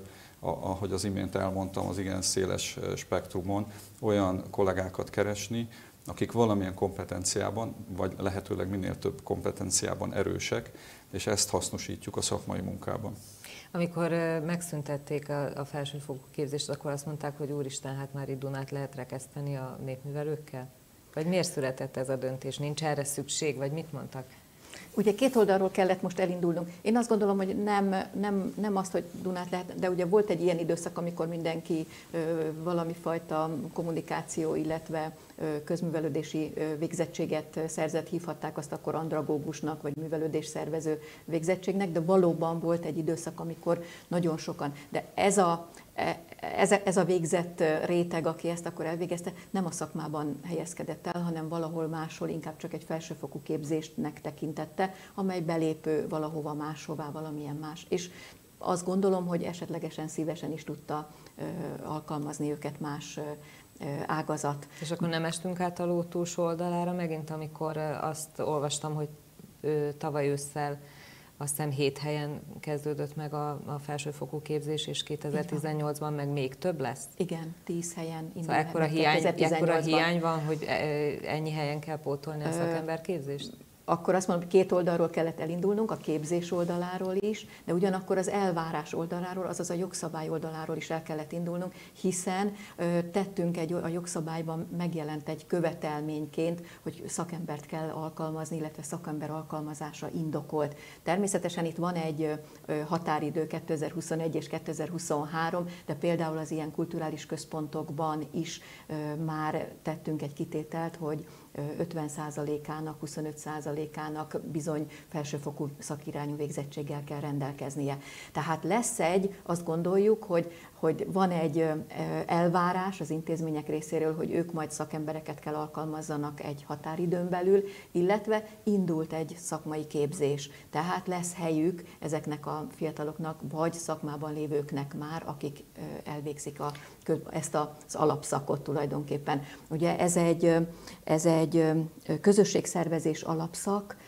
[SPEAKER 3] ahogy az imént elmondtam, az igen széles spektrumon olyan kollégákat keresni, akik valamilyen kompetenciában, vagy lehetőleg minél több kompetenciában erősek, és ezt hasznosítjuk a szakmai munkában.
[SPEAKER 1] Amikor megszüntették a, a felsőfokú képzést, akkor azt mondták, hogy úristen, hát már itt Dunát lehet rekeszteni a népművelőkkel? Vagy miért született ez a döntés? Nincs erre szükség, vagy mit mondtak?
[SPEAKER 2] Ugye két oldalról kellett most elindulnunk. Én azt gondolom, hogy nem, nem, nem azt, hogy Dunát lehet, de ugye volt egy ilyen időszak, amikor mindenki ö, valami fajta kommunikáció, illetve ö, közművelődési ö, végzettséget szerzett, hívhatták azt akkor andragógusnak, vagy művelődés szervező végzettségnek, de valóban volt egy időszak, amikor nagyon sokan. De ez a Ez, ez a végzett réteg, aki ezt akkor elvégezte, nem a szakmában helyezkedett el, hanem valahol máshol, inkább csak egy felsőfokú képzésnek tekintette, amely belépő valahova máshová, valamilyen más. És azt gondolom, hogy esetlegesen szívesen is tudta ö, alkalmazni őket más ö, ágazat.
[SPEAKER 1] És akkor nem estünk át a ló túlsó oldalára megint, amikor azt olvastam, hogy ö, tavaly ősszel azt hiszem hét helyen kezdődött meg a, a felsőfokú képzés, és kétezer-tizennyolcban meg még több lesz?
[SPEAKER 2] Igen, tíz helyen indul.
[SPEAKER 1] Szóval ekkora hiány, ekkora hiány van, hogy ennyi helyen kell pótolni a szakemberképzést?
[SPEAKER 2] Akkor azt mondom, hogy két oldalról kellett elindulnunk, a képzés oldaláról is, de ugyanakkor az elvárás oldaláról, azaz a jogszabály oldaláról is el kellett indulnunk, hiszen ö, tettünk egy, a jogszabályban megjelent egy követelményként, hogy szakembert kell alkalmazni, illetve szakember alkalmazása indokolt. Természetesen itt van egy ö, határidő kétezer-huszonegy és kétezer-huszonhárom, de például az ilyen kulturális központokban is ö, már tettünk egy kitételt, hogy ötven százalékának, huszonöt százalékának bizony felsőfokú szakirányú végzettséggel kell rendelkeznie. Tehát lesz egy, azt gondoljuk, hogy, hogy van egy elvárás az intézmények részéről, hogy ők majd szakembereket kell alkalmazzanak egy határidőn belül, illetve indult egy szakmai képzés. Tehát lesz helyük ezeknek a fiataloknak, vagy szakmában lévőknek már, akik elvégzik a, ezt az alapszakot tulajdonképpen. Ugye ez egy, ez egy egy közösségszervezés alapszak,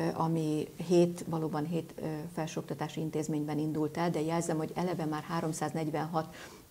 [SPEAKER 2] ami hét, valóban hét felsőoktatási intézményben indult el, de jelzem, hogy eleve már háromszáznegyvenhat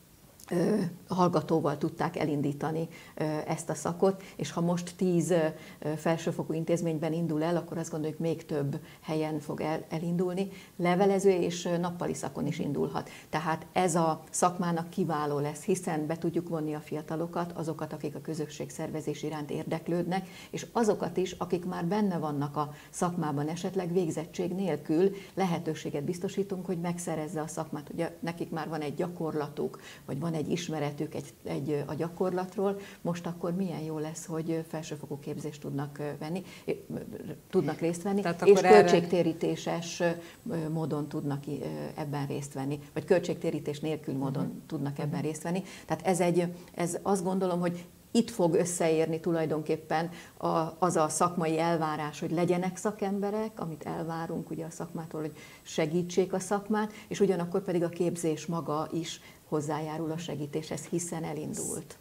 [SPEAKER 2] hallgatóval tudták elindítani ezt a szakot, és ha most tíz felsőfokú intézményben indul el, akkor azt gondoljuk, még több helyen fog el, elindulni. Levelező és nappali szakon is indulhat. Tehát ez a szakmának kiváló lesz, hiszen be tudjuk vonni a fiatalokat, azokat, akik a közösségszervezés iránt érdeklődnek, és azokat is, akik már benne vannak a szakmában, esetleg végzettség nélkül lehetőséget biztosítunk, hogy megszerezze a szakmát. Ugye nekik már van egy gyakorlatuk, vagy van egy ismeretük egy, egy, a gyakorlatról, most akkor milyen jó lesz, hogy felsőfokú képzést tudnak venni, tudnak részt venni, és költségtérítéses erre... módon tudnak ebben részt venni, vagy költségtérítés nélkül módon uh-huh. tudnak ebben részt venni. Tehát ez, egy, ez azt gondolom, hogy itt fog összeérni tulajdonképpen a, az a szakmai elvárás, hogy legyenek szakemberek, amit elvárunk ugye a szakmától, hogy segítsék a szakmát, és ugyanakkor pedig a képzés maga is hozzájárul a segítéshez, hiszen elindult.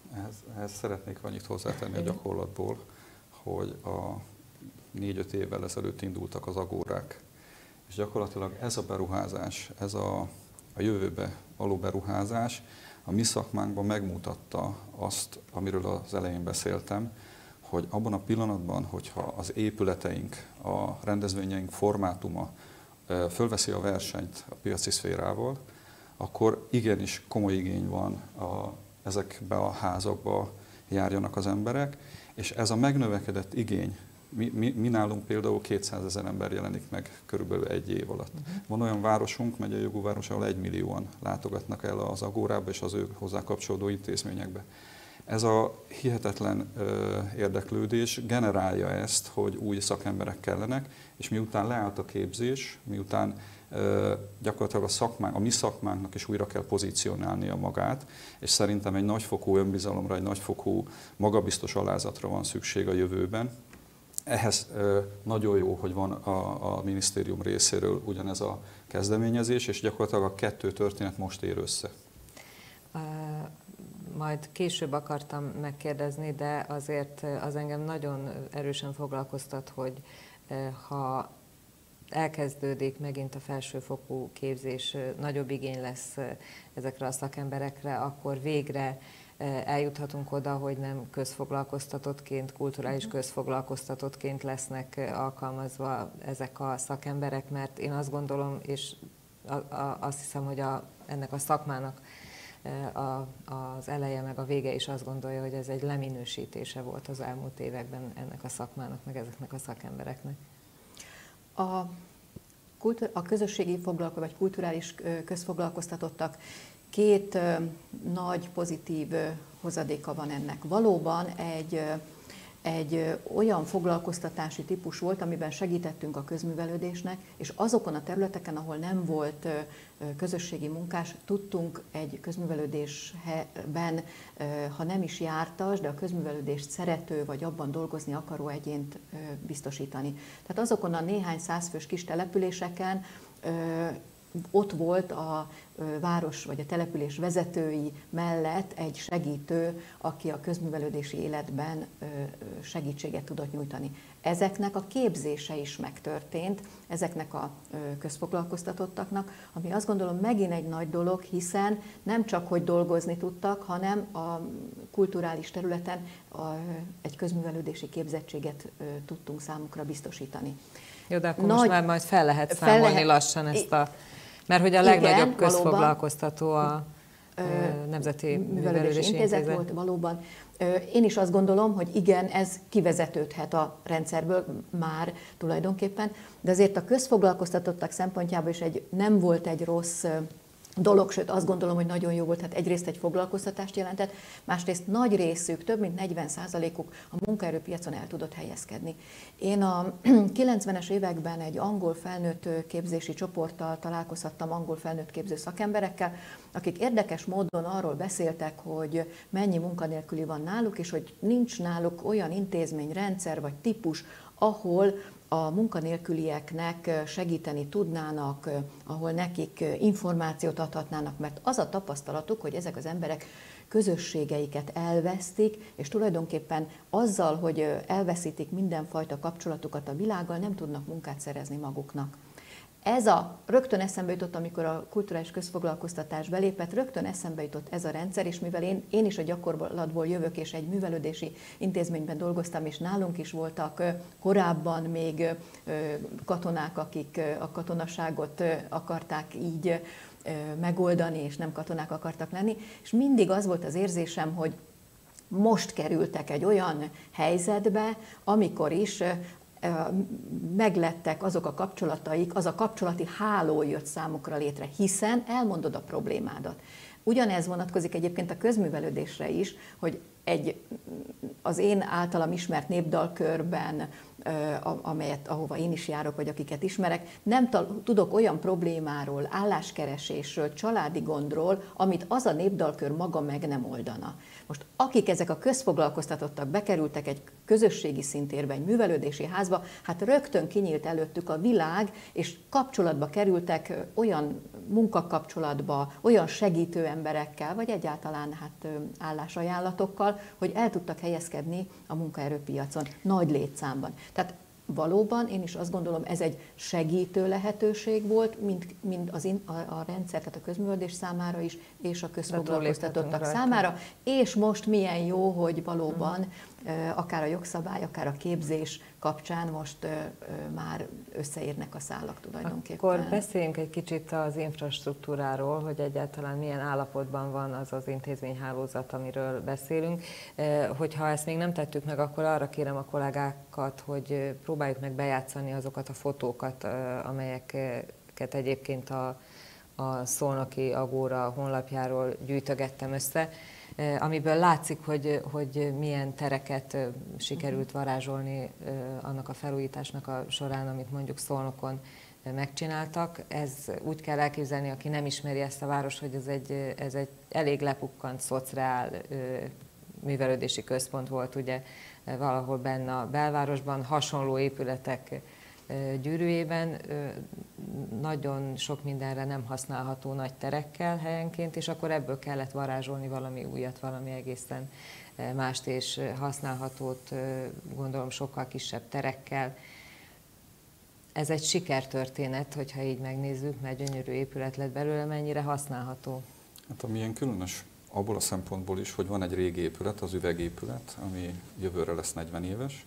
[SPEAKER 3] Ehhez, ehhez szeretnék annyit hozzátenni a gyakorlatból, hogy a négy-öt évvel ezelőtt indultak az agórák, és gyakorlatilag ez a beruházás, ez a, a jövőbe való beruházás a mi szakmánkban megmutatta azt, amiről az elején beszéltem, hogy abban a pillanatban, hogyha az épületeink, a rendezvényeink formátuma fölveszi a versenyt a piaci szférával, akkor igenis komoly igény van a, ezekbe a házakba járjanak az emberek, és ez a megnövekedett igény, mi, mi, mi nálunk például kétszázezer ember jelenik meg körülbelül egy év alatt. Uh-huh. Van olyan városunk, megyei jogú város, ahol egymillióan látogatnak el az agórába és az ő hozzá kapcsolódó intézményekbe. Ez a hihetetlen ö, érdeklődés generálja ezt, hogy új szakemberek kellenek, és miután leállt a képzés, miután ö, gyakorlatilag a, szakmánk, a mi szakmánknak is újra kell pozícionálnia magát, és szerintem egy nagyfokú önbizalomra, egy nagyfokú magabiztos alázatra van szükség a jövőben. Ehhez ö, nagyon jó, hogy van a, a minisztérium részéről ugyanez a kezdeményezés, és gyakorlatilag a kettő történet most ér össze.
[SPEAKER 1] Uh... Majd később akartam megkérdezni, de azért az engem nagyon erősen foglalkoztat, hogy ha elkezdődik megint a felsőfokú képzés, nagyobb igény lesz ezekre a szakemberekre, akkor végre eljuthatunk oda, hogy nem közfoglalkoztatottként, kulturális közfoglalkoztatottként lesznek alkalmazva ezek a szakemberek, mert én azt gondolom, és azt hiszem, hogy a, ennek a szakmának A, az eleje meg a vége is azt gondolja, hogy ez egy leminősítése volt az elmúlt években ennek a szakmának, meg ezeknek a szakembereknek.
[SPEAKER 2] A, kultúr, a közösségi foglalkoztatottak, vagy kulturális közfoglalkoztatottak két ö, nagy pozitív ö, hozadéka van ennek. Valóban egy, ö, egy ö, olyan foglalkoztatási típus volt, amiben segítettünk a közművelődésnek, és azokon a területeken, ahol nem volt ö, közösségi munkás, tudtunk egy közművelődésben, ha nem is jártas, de a közművelődést szerető vagy abban dolgozni akaró egyént biztosítani. Tehát azokon a néhány százfős kis településeken ott volt a város vagy a település vezetői mellett egy segítő, aki a közművelődési életben segítséget tudott nyújtani. Ezeknek a képzése is megtörtént, ezeknek a közfoglalkoztatottaknak, ami azt gondolom megint egy nagy dolog, hiszen nem csak hogy dolgozni tudtak, hanem a kulturális területen egy közművelődési képzettséget tudtunk számukra biztosítani.
[SPEAKER 1] Jó, de akkor
[SPEAKER 2] nagy,
[SPEAKER 1] most már majd fel lehet számolni fel lehet, lassan ezt a... Mert hogy a legnagyobb igen, közfoglalkoztató a ö, Nemzeti Művelődési Intézet volt valóban.
[SPEAKER 2] Én is azt gondolom, hogy igen, ez kivezetődhet a rendszerből már tulajdonképpen, de azért a közfoglalkoztatottak szempontjából is egy, nem volt egy rossz dolog, sőt azt gondolom, hogy nagyon jó volt, hát egyrészt egy foglalkoztatást jelentett, másrészt nagy részük, több mint negyven százalékuk a munkaerőpiacon el tudott helyezkedni. Én a kilencvenes években egy angol felnőtt képzési csoporttal találkozhattam, angol felnőtt képző szakemberekkel, akik érdekes módon arról beszéltek, hogy mennyi munkanélküli van náluk, és hogy nincs náluk olyan intézmény, rendszer vagy típus, ahol a munkanélkülieknek segíteni tudnának, ahol nekik információt adhatnának, mert az a tapasztalatuk, hogy ezek az emberek közösségeiket elvesztik, és tulajdonképpen azzal, hogy elveszítik mindenfajta kapcsolatukat a világgal, nem tudnak munkát szerezni maguknak. Ez a, rögtön eszembe jutott, amikor a kulturális közfoglalkoztatás belépett, rögtön eszembe jutott ez a rendszer, és mivel én, én is a gyakorlatból jövök, és egy művelődési intézményben dolgoztam, és nálunk is voltak korábban még katonák, akik a katonaságot akarták így megoldani, és nem katonák akartak lenni, és mindig az volt az érzésem, hogy most kerültek egy olyan helyzetbe, amikor is meglettek azok a kapcsolataik, az a kapcsolati háló jött számukra létre, hiszen elmondod a problémádat. Ugyanez vonatkozik egyébként a közművelődésre is, hogy egy, az én általam ismert népdalkörben amelyet, ahova én is járok, vagy akiket ismerek, nem tudok olyan problémáról, álláskeresésről, családi gondról, amit az a népdalkör maga meg nem oldana. Most akik ezek a közfoglalkoztatottak bekerültek egy közösségi szintérbe, egy művelődési házba, hát rögtön kinyílt előttük a világ, és kapcsolatba kerültek olyan munkakapcsolatba, olyan segítő emberekkel, vagy egyáltalán hát állásajánlatokkal, hogy el tudtak helyezkedni a munkaerőpiacon nagy létszámban. Tehát valóban én is azt gondolom, ez egy segítő lehetőség volt, mind, mind az in, a, a rendszer, tehát a közművelődés számára is, és a közfoglalkoztatottak számára, és most milyen jó, hogy valóban akár a jogszabály, akár a képzés kapcsán most már összeérnek a szálak tulajdonképpen.
[SPEAKER 1] Akkor beszéljünk egy kicsit az infrastruktúráról, hogy egyáltalán milyen állapotban van az az intézményhálózat, amiről beszélünk. Hogyha ezt még nem tettük meg, akkor arra kérem a kollégákat, hogy próbáljuk meg bejátszani azokat a fotókat, amelyeket egyébként a, a Szolnoki Agóra honlapjáról gyűjtögettem össze, amiből látszik, hogy, hogy milyen tereket sikerült varázsolni annak a felújításnak a során, amit mondjuk Szolnokon megcsináltak. Ez úgy kell elképzelni, aki nem ismeri ezt a város, hogy ez egy, ez egy elég lepukkant, szocreál művelődési központ volt, ugye valahol benne a belvárosban, hasonló épületek gyűrűjében, nagyon sok mindenre nem használható nagy terekkel helyenként, és akkor ebből kellett varázsolni valami újat, valami egészen mást és használhatót, gondolom sokkal kisebb terekkel. Ez egy sikertörténet, hogyha így megnézzük, mert gyönyörű épület lett belőle, mennyire használható.
[SPEAKER 3] Hát ami ilyen különös abból a szempontból is, hogy van egy régi épület, az üvegépület, ami jövőre lesz negyven éves,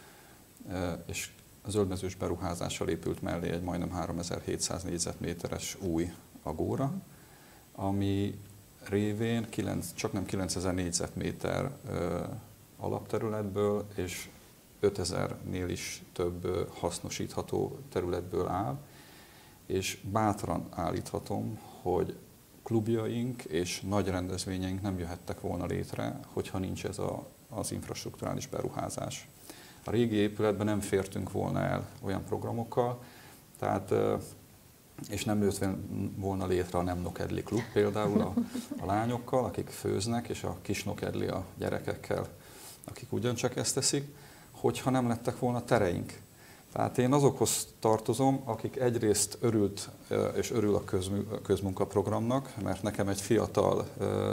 [SPEAKER 3] és a zöldmezős beruházással épült mellé egy majdnem háromezer-hétszáz négyzetméteres új agóra, ami révén kilenc, csak nem kilencezer négyzetméter ö, alapterületből és ötezernél is több hasznosítható területből áll, és bátran állíthatom, hogy klubjaink és nagy rendezvényeink nem jöhettek volna létre, hogyha nincs ez a, az infrastrukturális beruházás. A régi épületben nem fértünk volna el olyan programokkal, tehát, és nem jött volna létre a Nem Nokedli klub például a, a lányokkal, akik főznek, és a Kis Nokedli a gyerekekkel, akik ugyancsak ezt teszik, hogyha nem lettek volna tereink. Tehát én azokhoz tartozom, akik egyrészt örült és örül a közmunkaprogramnak, mert nekem egy fiatal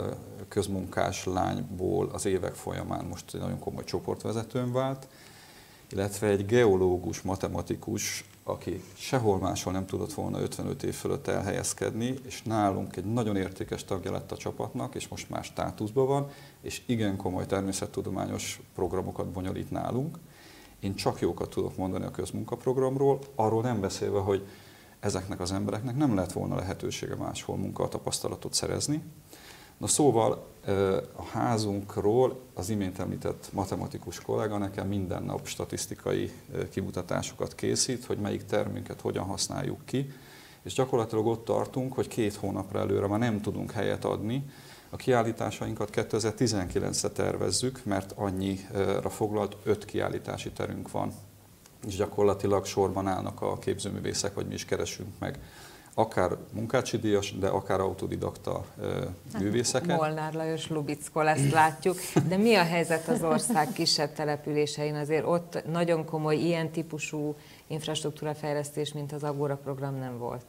[SPEAKER 3] közmunkás lányból az évek folyamán most egy nagyon komoly csoportvezetőm vált, illetve egy geológus, matematikus, aki sehol máshol nem tudott volna ötvenöt év fölött elhelyezkedni, és nálunk egy nagyon értékes tagja lett a csapatnak, és most már státuszban van, és igen komoly természettudományos programokat bonyolít nálunk. Én csak jókat tudok mondani a közmunkaprogramról, arról nem beszélve, hogy ezeknek az embereknek nem lett volna lehetősége máshol munkatapasztalatot szerezni. Na szóval a házunkról az imént említett matematikus kollega nekem minden nap statisztikai kimutatásokat készít, hogy melyik termünket hogyan használjuk ki, és gyakorlatilag ott tartunk, hogy két hónapra előre már nem tudunk helyet adni. A kiállításainkat kétezer-tizenkilencre tervezzük, mert annyira foglalt öt kiállítási terünk van, és gyakorlatilag sorban állnak a képzőművészek, vagy mi is keresünk meg akár Munkácsi díjas, de akár autodidakta művészeket.
[SPEAKER 1] Molnár Lajos, Lubickol, ezt látjuk. De mi a helyzet az ország kisebb településein? Azért ott nagyon komoly ilyen típusú infrastruktúrafejlesztés, mint az Agóra program nem volt.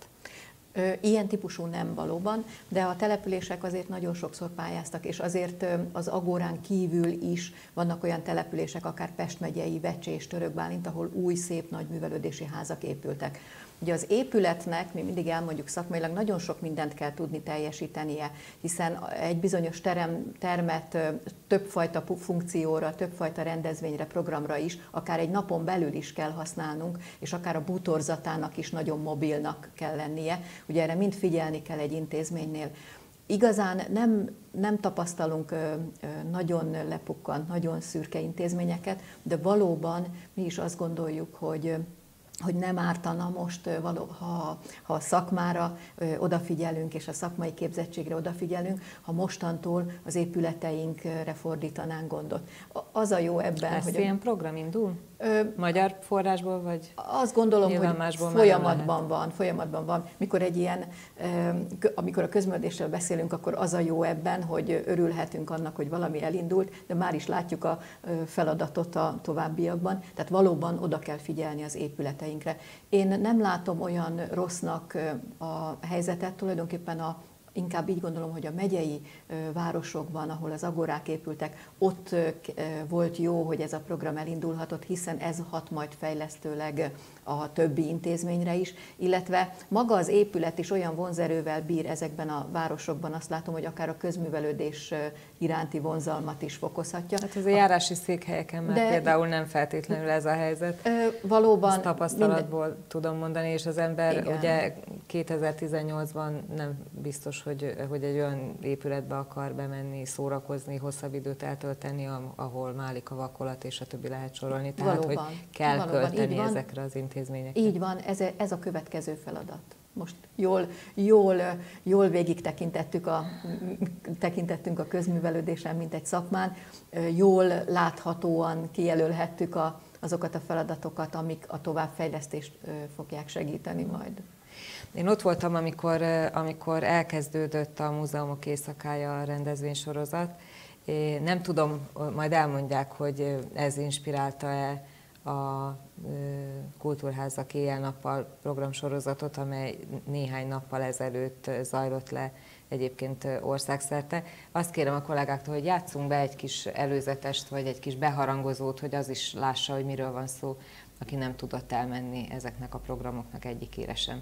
[SPEAKER 2] Ilyen típusú nem valóban, de a települések azért nagyon sokszor pályáztak, és azért az Agórán kívül is vannak olyan települések, akár Pest megyei, Vecsés, Török Bálint, ahol új, szép, nagy művelődési házak épültek. Ugye az épületnek, mi mindig elmondjuk szakmailag, nagyon sok mindent kell tudni teljesítenie, hiszen egy bizonyos terem, termet többfajta funkcióra, többfajta rendezvényre, programra is, akár egy napon belül is kell használnunk, és akár a bútorzatának is nagyon mobilnak kell lennie. Ugye erre mind figyelni kell egy intézménynél. Igazán nem, nem tapasztalunk nagyon lepukkant, nagyon szürke intézményeket, de valóban mi is azt gondoljuk, hogy hogy nem ártana most, való, ha, ha a szakmára odafigyelünk, és a szakmai képzettségre odafigyelünk, ha mostantól az épületeinkre fordítanánk gondot. Az a jó ebben,
[SPEAKER 1] lesz
[SPEAKER 2] hogy...
[SPEAKER 1] ilyen program indul? Ö, Magyar forrásból, vagy?
[SPEAKER 2] Azt gondolom, hogy folyamatban van, folyamatban van. Mikor egy ilyen, amikor a közművelésről beszélünk, akkor az a jó ebben, hogy örülhetünk annak, hogy valami elindult, de már is látjuk a feladatot a továbbiakban. Tehát valóban oda kell figyelni az épületeinkre. Én nem látom olyan rossznak a helyzetet, tulajdonképpen a inkább így gondolom, hogy a megyei városokban, ahol az agorák épültek, ott volt jó, hogy ez a program elindulhatott, hiszen ez hat majd fejlesztőleg a többi intézményre is, illetve maga az épület is olyan vonzerővel bír ezekben a városokban, azt látom, hogy akár a közművelődés iránti vonzalmat is fokozhatja.
[SPEAKER 1] Hát az a járási székhelyeken már de, például nem feltétlenül ez a helyzet.
[SPEAKER 2] Valóban.
[SPEAKER 1] Ezt tapasztalatból minden... tudom mondani, és az ember
[SPEAKER 2] igen.
[SPEAKER 1] ugye kétezer-tizennyolcban nem biztos, hogy, hogy egy olyan épületbe akar bemenni, szórakozni, hosszabb időt eltölteni, ahol málik a vakolat, és a többi lehet sorolni. Tehát,
[SPEAKER 2] valóban.
[SPEAKER 1] hogy kell
[SPEAKER 2] valóban.
[SPEAKER 1] költeni ezekre az intézményekre.
[SPEAKER 2] Így van, ez, ez a következő feladat. Most jól, jól, jól végig tekintettük a, tekintettünk a közművelődésen, mint egy szakmán, jól láthatóan kijelölhettük a, azokat a feladatokat, amik a továbbfejlesztést fogják segíteni majd.
[SPEAKER 1] Én ott voltam, amikor, amikor elkezdődött a Múzeumok Éjszakája rendezvénysorozat. Én nem tudom, majd elmondják, hogy ez inspirálta-e a Kultúrházak éjjel-nappal programsorozatot, amely néhány nappal ezelőtt zajlott le egyébként országszerte. Azt kérem a kollégáktól, hogy játsszunk be egy kis előzetest, vagy egy kis beharangozót, hogy az is lássa, hogy miről van szó, aki nem tudott elmenni ezeknek a programoknak egyikére sem.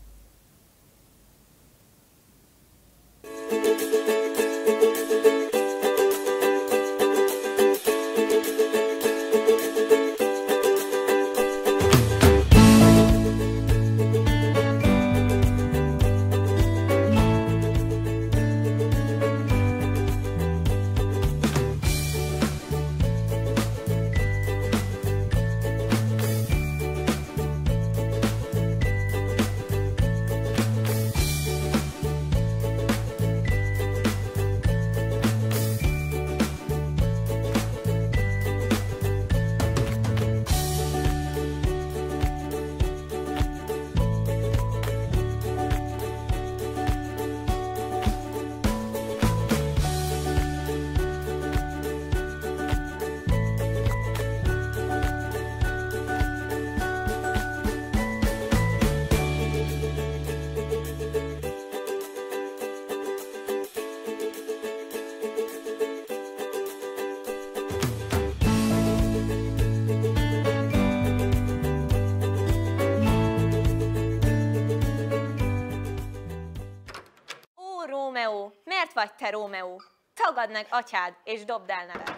[SPEAKER 4] Miért vagy te Rómeó? Tagadd meg atyád, és dobd el neved!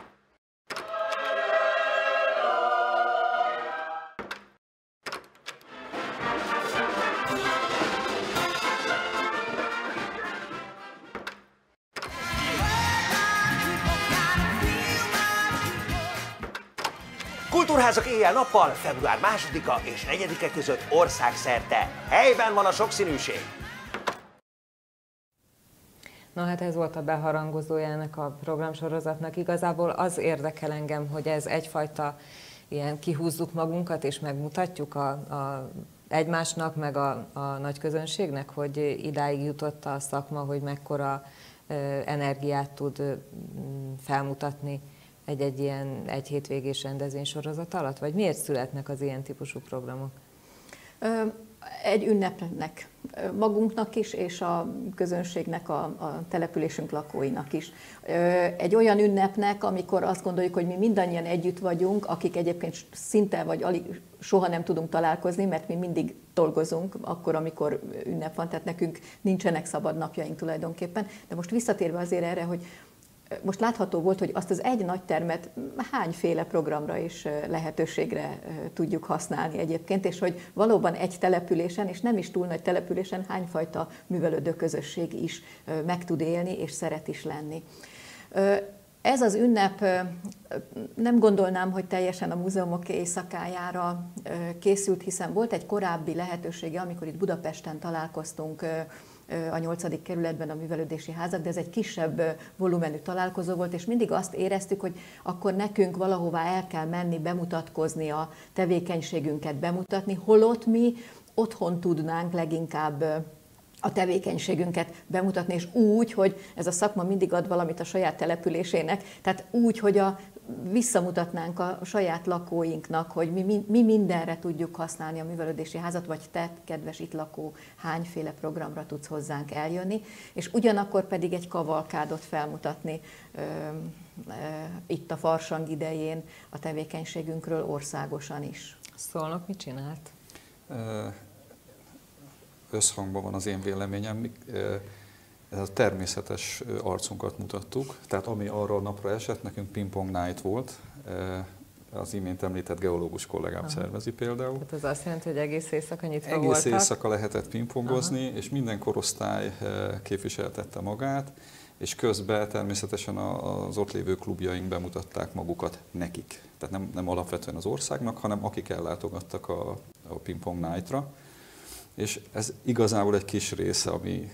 [SPEAKER 5] Kultúrházak éjjel-nappal február másodika és negyedike között országszerte. Helyben van a sokszínűség!
[SPEAKER 1] Na hát ez volt a beharangozójának a programsorozatnak. Igazából az érdekel engem, hogy ez egyfajta ilyen kihúzzuk magunkat és megmutatjuk a, a egymásnak, meg a, a nagy közönségnek, hogy idáig jutott a szakma, hogy mekkora energiát tud felmutatni egy-egy ilyen egy hétvégés rendezvénysorozat alatt? Vagy miért születnek az ilyen típusú programok?
[SPEAKER 2] Egy ünnepnek magunknak is, és a közönségnek, a, a településünk lakóinak is. Egy olyan ünnepnek, amikor azt gondoljuk, hogy mi mindannyian együtt vagyunk, akik egyébként szinte vagy alig, soha nem tudunk találkozni, mert mi mindig dolgozunk akkor, amikor ünnep van, tehát nekünk nincsenek szabad napjaink tulajdonképpen. De most visszatérve azért erre, hogy most látható volt, hogy azt az egy nagy termet hányféle programra és lehetőségre tudjuk használni egyébként, és hogy valóban egy településen, és nem is túl nagy településen hányfajta művelődő közösség is meg tud élni, és szeret is lenni. Ez az ünnep, nem gondolnám, hogy teljesen a múzeumok éjszakájára készült, hiszen volt egy korábbi lehetősége, amikor itt Budapesten találkoztunk a nyolcadik kerületben a művelődési házak, de ez egy kisebb volumenű találkozó volt, és mindig azt éreztük, hogy akkor nekünk valahová el kell menni, bemutatkozni, a tevékenységünket bemutatni, holott mi otthon tudnánk leginkább a tevékenységünket bemutatni, és úgy, hogy ez a szakma mindig ad valamit a saját településének, tehát úgy, hogy a, visszamutatnánk a saját lakóinknak, hogy mi, mi mindenre tudjuk használni a művelődési házat, vagy te, kedves itt lakó, hányféle programra tudsz hozzánk eljönni, és ugyanakkor pedig egy kavalkádot felmutatni ö, ö, itt a farsang idején a tevékenységünkről országosan is.
[SPEAKER 1] Szolnok mit csinált?
[SPEAKER 3] Összhangban van az én véleményem, ez a természetes arcunkat mutattuk, tehát ami arra a napra esett, nekünk pingpong night volt, az imént említett geológus kollégám Aha. szervezi például.
[SPEAKER 1] Hát ez azt jelenti, hogy egész éjszaka nyitva
[SPEAKER 3] egész
[SPEAKER 1] voltak?
[SPEAKER 3] Egész éjszaka lehetett pingpongozni, Aha. és minden korosztály képviseltette magát, és közben természetesen az ott lévő klubjaink bemutatták magukat nekik. Tehát nem, nem alapvetően az országnak, hanem akik ellátogattak a, a pingpong nightra. És ez igazából egy kis része a mi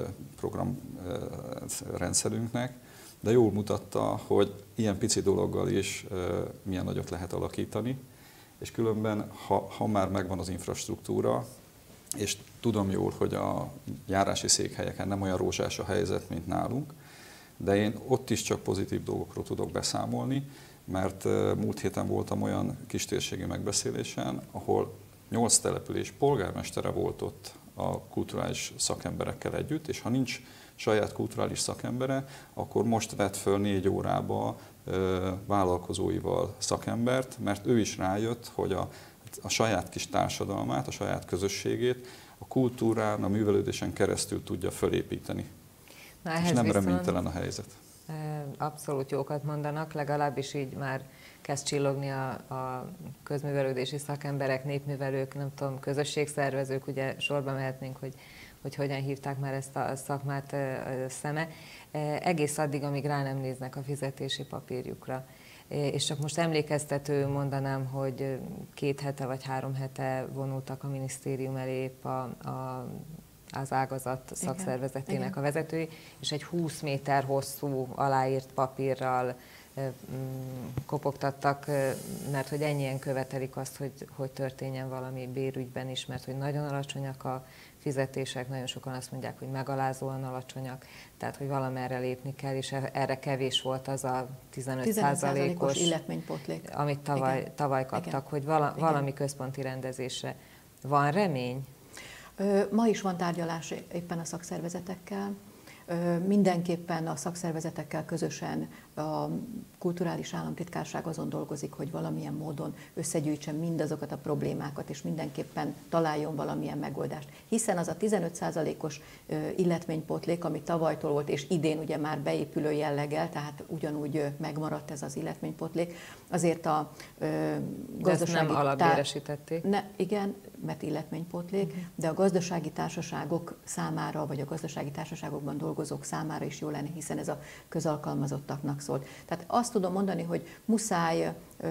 [SPEAKER 3] programrendszerünknek, de jól mutatta, hogy ilyen pici dologgal is milyen nagyot lehet alakítani, és különben, ha, ha már megvan az infrastruktúra, és tudom jól, hogy a járási székhelyeken nem olyan rózsás a helyzet, mint nálunk, de én ott is csak pozitív dolgokról tudok beszámolni, mert múlt héten voltam olyan kistérségi megbeszélésen, ahol nyolc település polgármestere volt ott a kulturális szakemberekkel együtt, és ha nincs saját kulturális szakembere, akkor most vett föl négy órába ö, vállalkozóival szakembert, mert ő is rájött, hogy a, a saját kis társadalmát, a saját közösségét a kultúrán, a művelődésen keresztül tudja fölépíteni. Na, és nem reménytelen a helyzet.
[SPEAKER 1] Abszolút jókat mondanak, legalábbis így már kezd csillogni a, a közművelődési szakemberek, népművelők, nem tudom, közösségszervezők, ugye sorba mehetnénk, hogy, hogy hogyan hívták már ezt a szakmát szeme, egész addig, amíg rá nem néznek a fizetési papírjukra. És csak most emlékeztető mondanám, hogy két hete vagy három hete vonultak a minisztérium elé épp a, a az ágazat szakszervezetének Igen. a vezetői, és egy húsz méter hosszú aláírt papírral kopogtattak, mert hogy ennyien követelik azt, hogy, hogy történjen valami bérügyben is, mert hogy nagyon alacsonyak a fizetések, nagyon sokan azt mondják, hogy megalázóan alacsonyak, tehát hogy valamerre lépni kell, és erre kevés volt az a tizenöt százalékos
[SPEAKER 2] illetménypótlék,
[SPEAKER 1] amit tavaly, tavaly kaptak, Igen. hogy vala, valami központi rendezésre. Van remény?
[SPEAKER 2] Ma is van tárgyalás éppen a szakszervezetekkel. Mindenképpen a szakszervezetekkel közösen a kulturális államtitkárság azon dolgozik, hogy valamilyen módon összegyűjtsen mindazokat a problémákat, és mindenképpen találjon valamilyen megoldást. Hiszen az a tizenöt százalékos illetménypótlék, ami tavalytól volt, és idén ugye már beépülő jelleggel, tehát ugyanúgy megmaradt ez az illetménypótlék, azért a gazdasági...
[SPEAKER 1] nem alapbéresítették.
[SPEAKER 2] Ne, igen, mert illetménypótlék, uh-huh. de a gazdasági társaságok számára, vagy a gazdasági társaságokban dolgozók számára is jó lenne, hiszen ez a közalkalmazottaknak szólt. Tehát azt tudom mondani, hogy muszáj ö,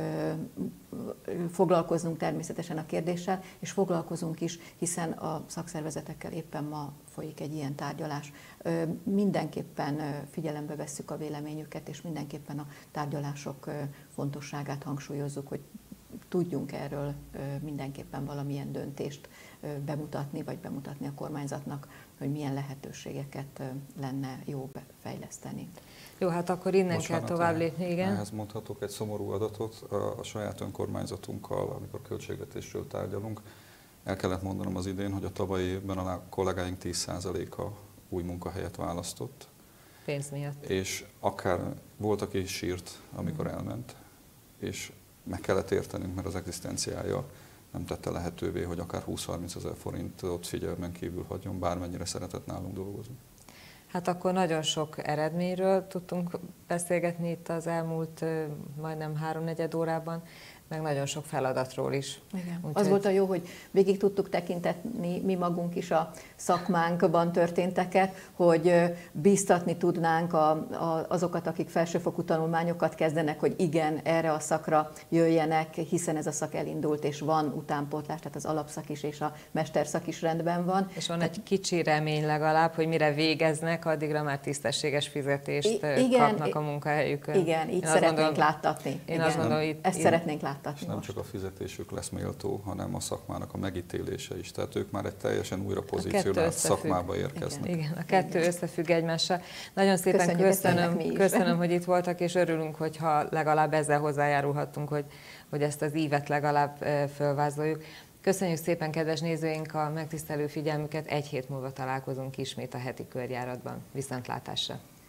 [SPEAKER 2] foglalkoznunk természetesen a kérdéssel, és foglalkozunk is, hiszen a szakszervezetekkel éppen ma folyik egy ilyen tárgyalás. Ö, mindenképpen figyelembe vesszük a véleményüket, és mindenképpen a tárgyalások fontosságát hangsúlyozzuk, hogy tudjunk erről mindenképpen valamilyen döntést bemutatni, vagy bemutatni a kormányzatnak, hogy milyen lehetőségeket lenne jó fejleszteni.
[SPEAKER 1] Jó, hát akkor innen Bocsánat, kell tovább lépni, igen.
[SPEAKER 3] Ehhez mondhatok egy szomorú adatot. A, a saját önkormányzatunkkal, amikor költségvetésről tárgyalunk, el kellett mondanom az idén, hogy a tavalyi évben a kollégáink tíz százaléka új munkahelyet választott.
[SPEAKER 1] Pénz miatt.
[SPEAKER 3] És akár volt, aki sírt, amikor hmm. elment, és meg kellett értenünk, mert az egzisztenciája nem tette lehetővé, hogy akár húsz-harminc ezer forintot figyelmen kívül hagyjon, bármennyire szeretett nálunk dolgozni.
[SPEAKER 1] Hát akkor nagyon sok eredményről tudtunk beszélgetni itt az elmúlt majdnem háromnegyed órában. meg nagyon sok feladatról is.
[SPEAKER 2] Igen.
[SPEAKER 1] Úgy,
[SPEAKER 2] az hogy... volt a jó, hogy végig tudtuk tekintetni mi magunk is a szakmánkban történteket, hogy bíztatni tudnánk a, a, azokat, akik felsőfokú tanulmányokat kezdenek, hogy igen, erre a szakra jöjjenek, hiszen ez a szak elindult, és van utánpótlás, tehát az alapszak is és a mesterszak is rendben van.
[SPEAKER 1] És van egy kicsi remény legalább, hogy mire végeznek, addigra már tisztességes fizetést I- igen, kapnak a munkahelyükön.
[SPEAKER 2] Igen, így én szeretnénk gondolom, láttatni. Én igen. azt gondolom, itt, Ezt én... szeretnénk láttatni.
[SPEAKER 3] És nem
[SPEAKER 2] most.
[SPEAKER 3] csak a fizetésük lesz méltó, hanem a szakmának a megítélése is. Tehát ők már egy teljesen újra pozícionált szakmába érkeznek.
[SPEAKER 1] Igen, igen, a kettő igen. összefügg egymással. Nagyon szépen Köszönjük köszönöm, köszönöm, hogy itt voltak, és örülünk, hogyha legalább ezzel hozzájárulhattunk, hogy, hogy ezt az ívet legalább fölvázoljuk. Köszönjük szépen, kedves nézőink, a megtisztelő figyelmüket. Egy hét múlva találkozunk ismét a heti körjáratban. Viszontlátásra!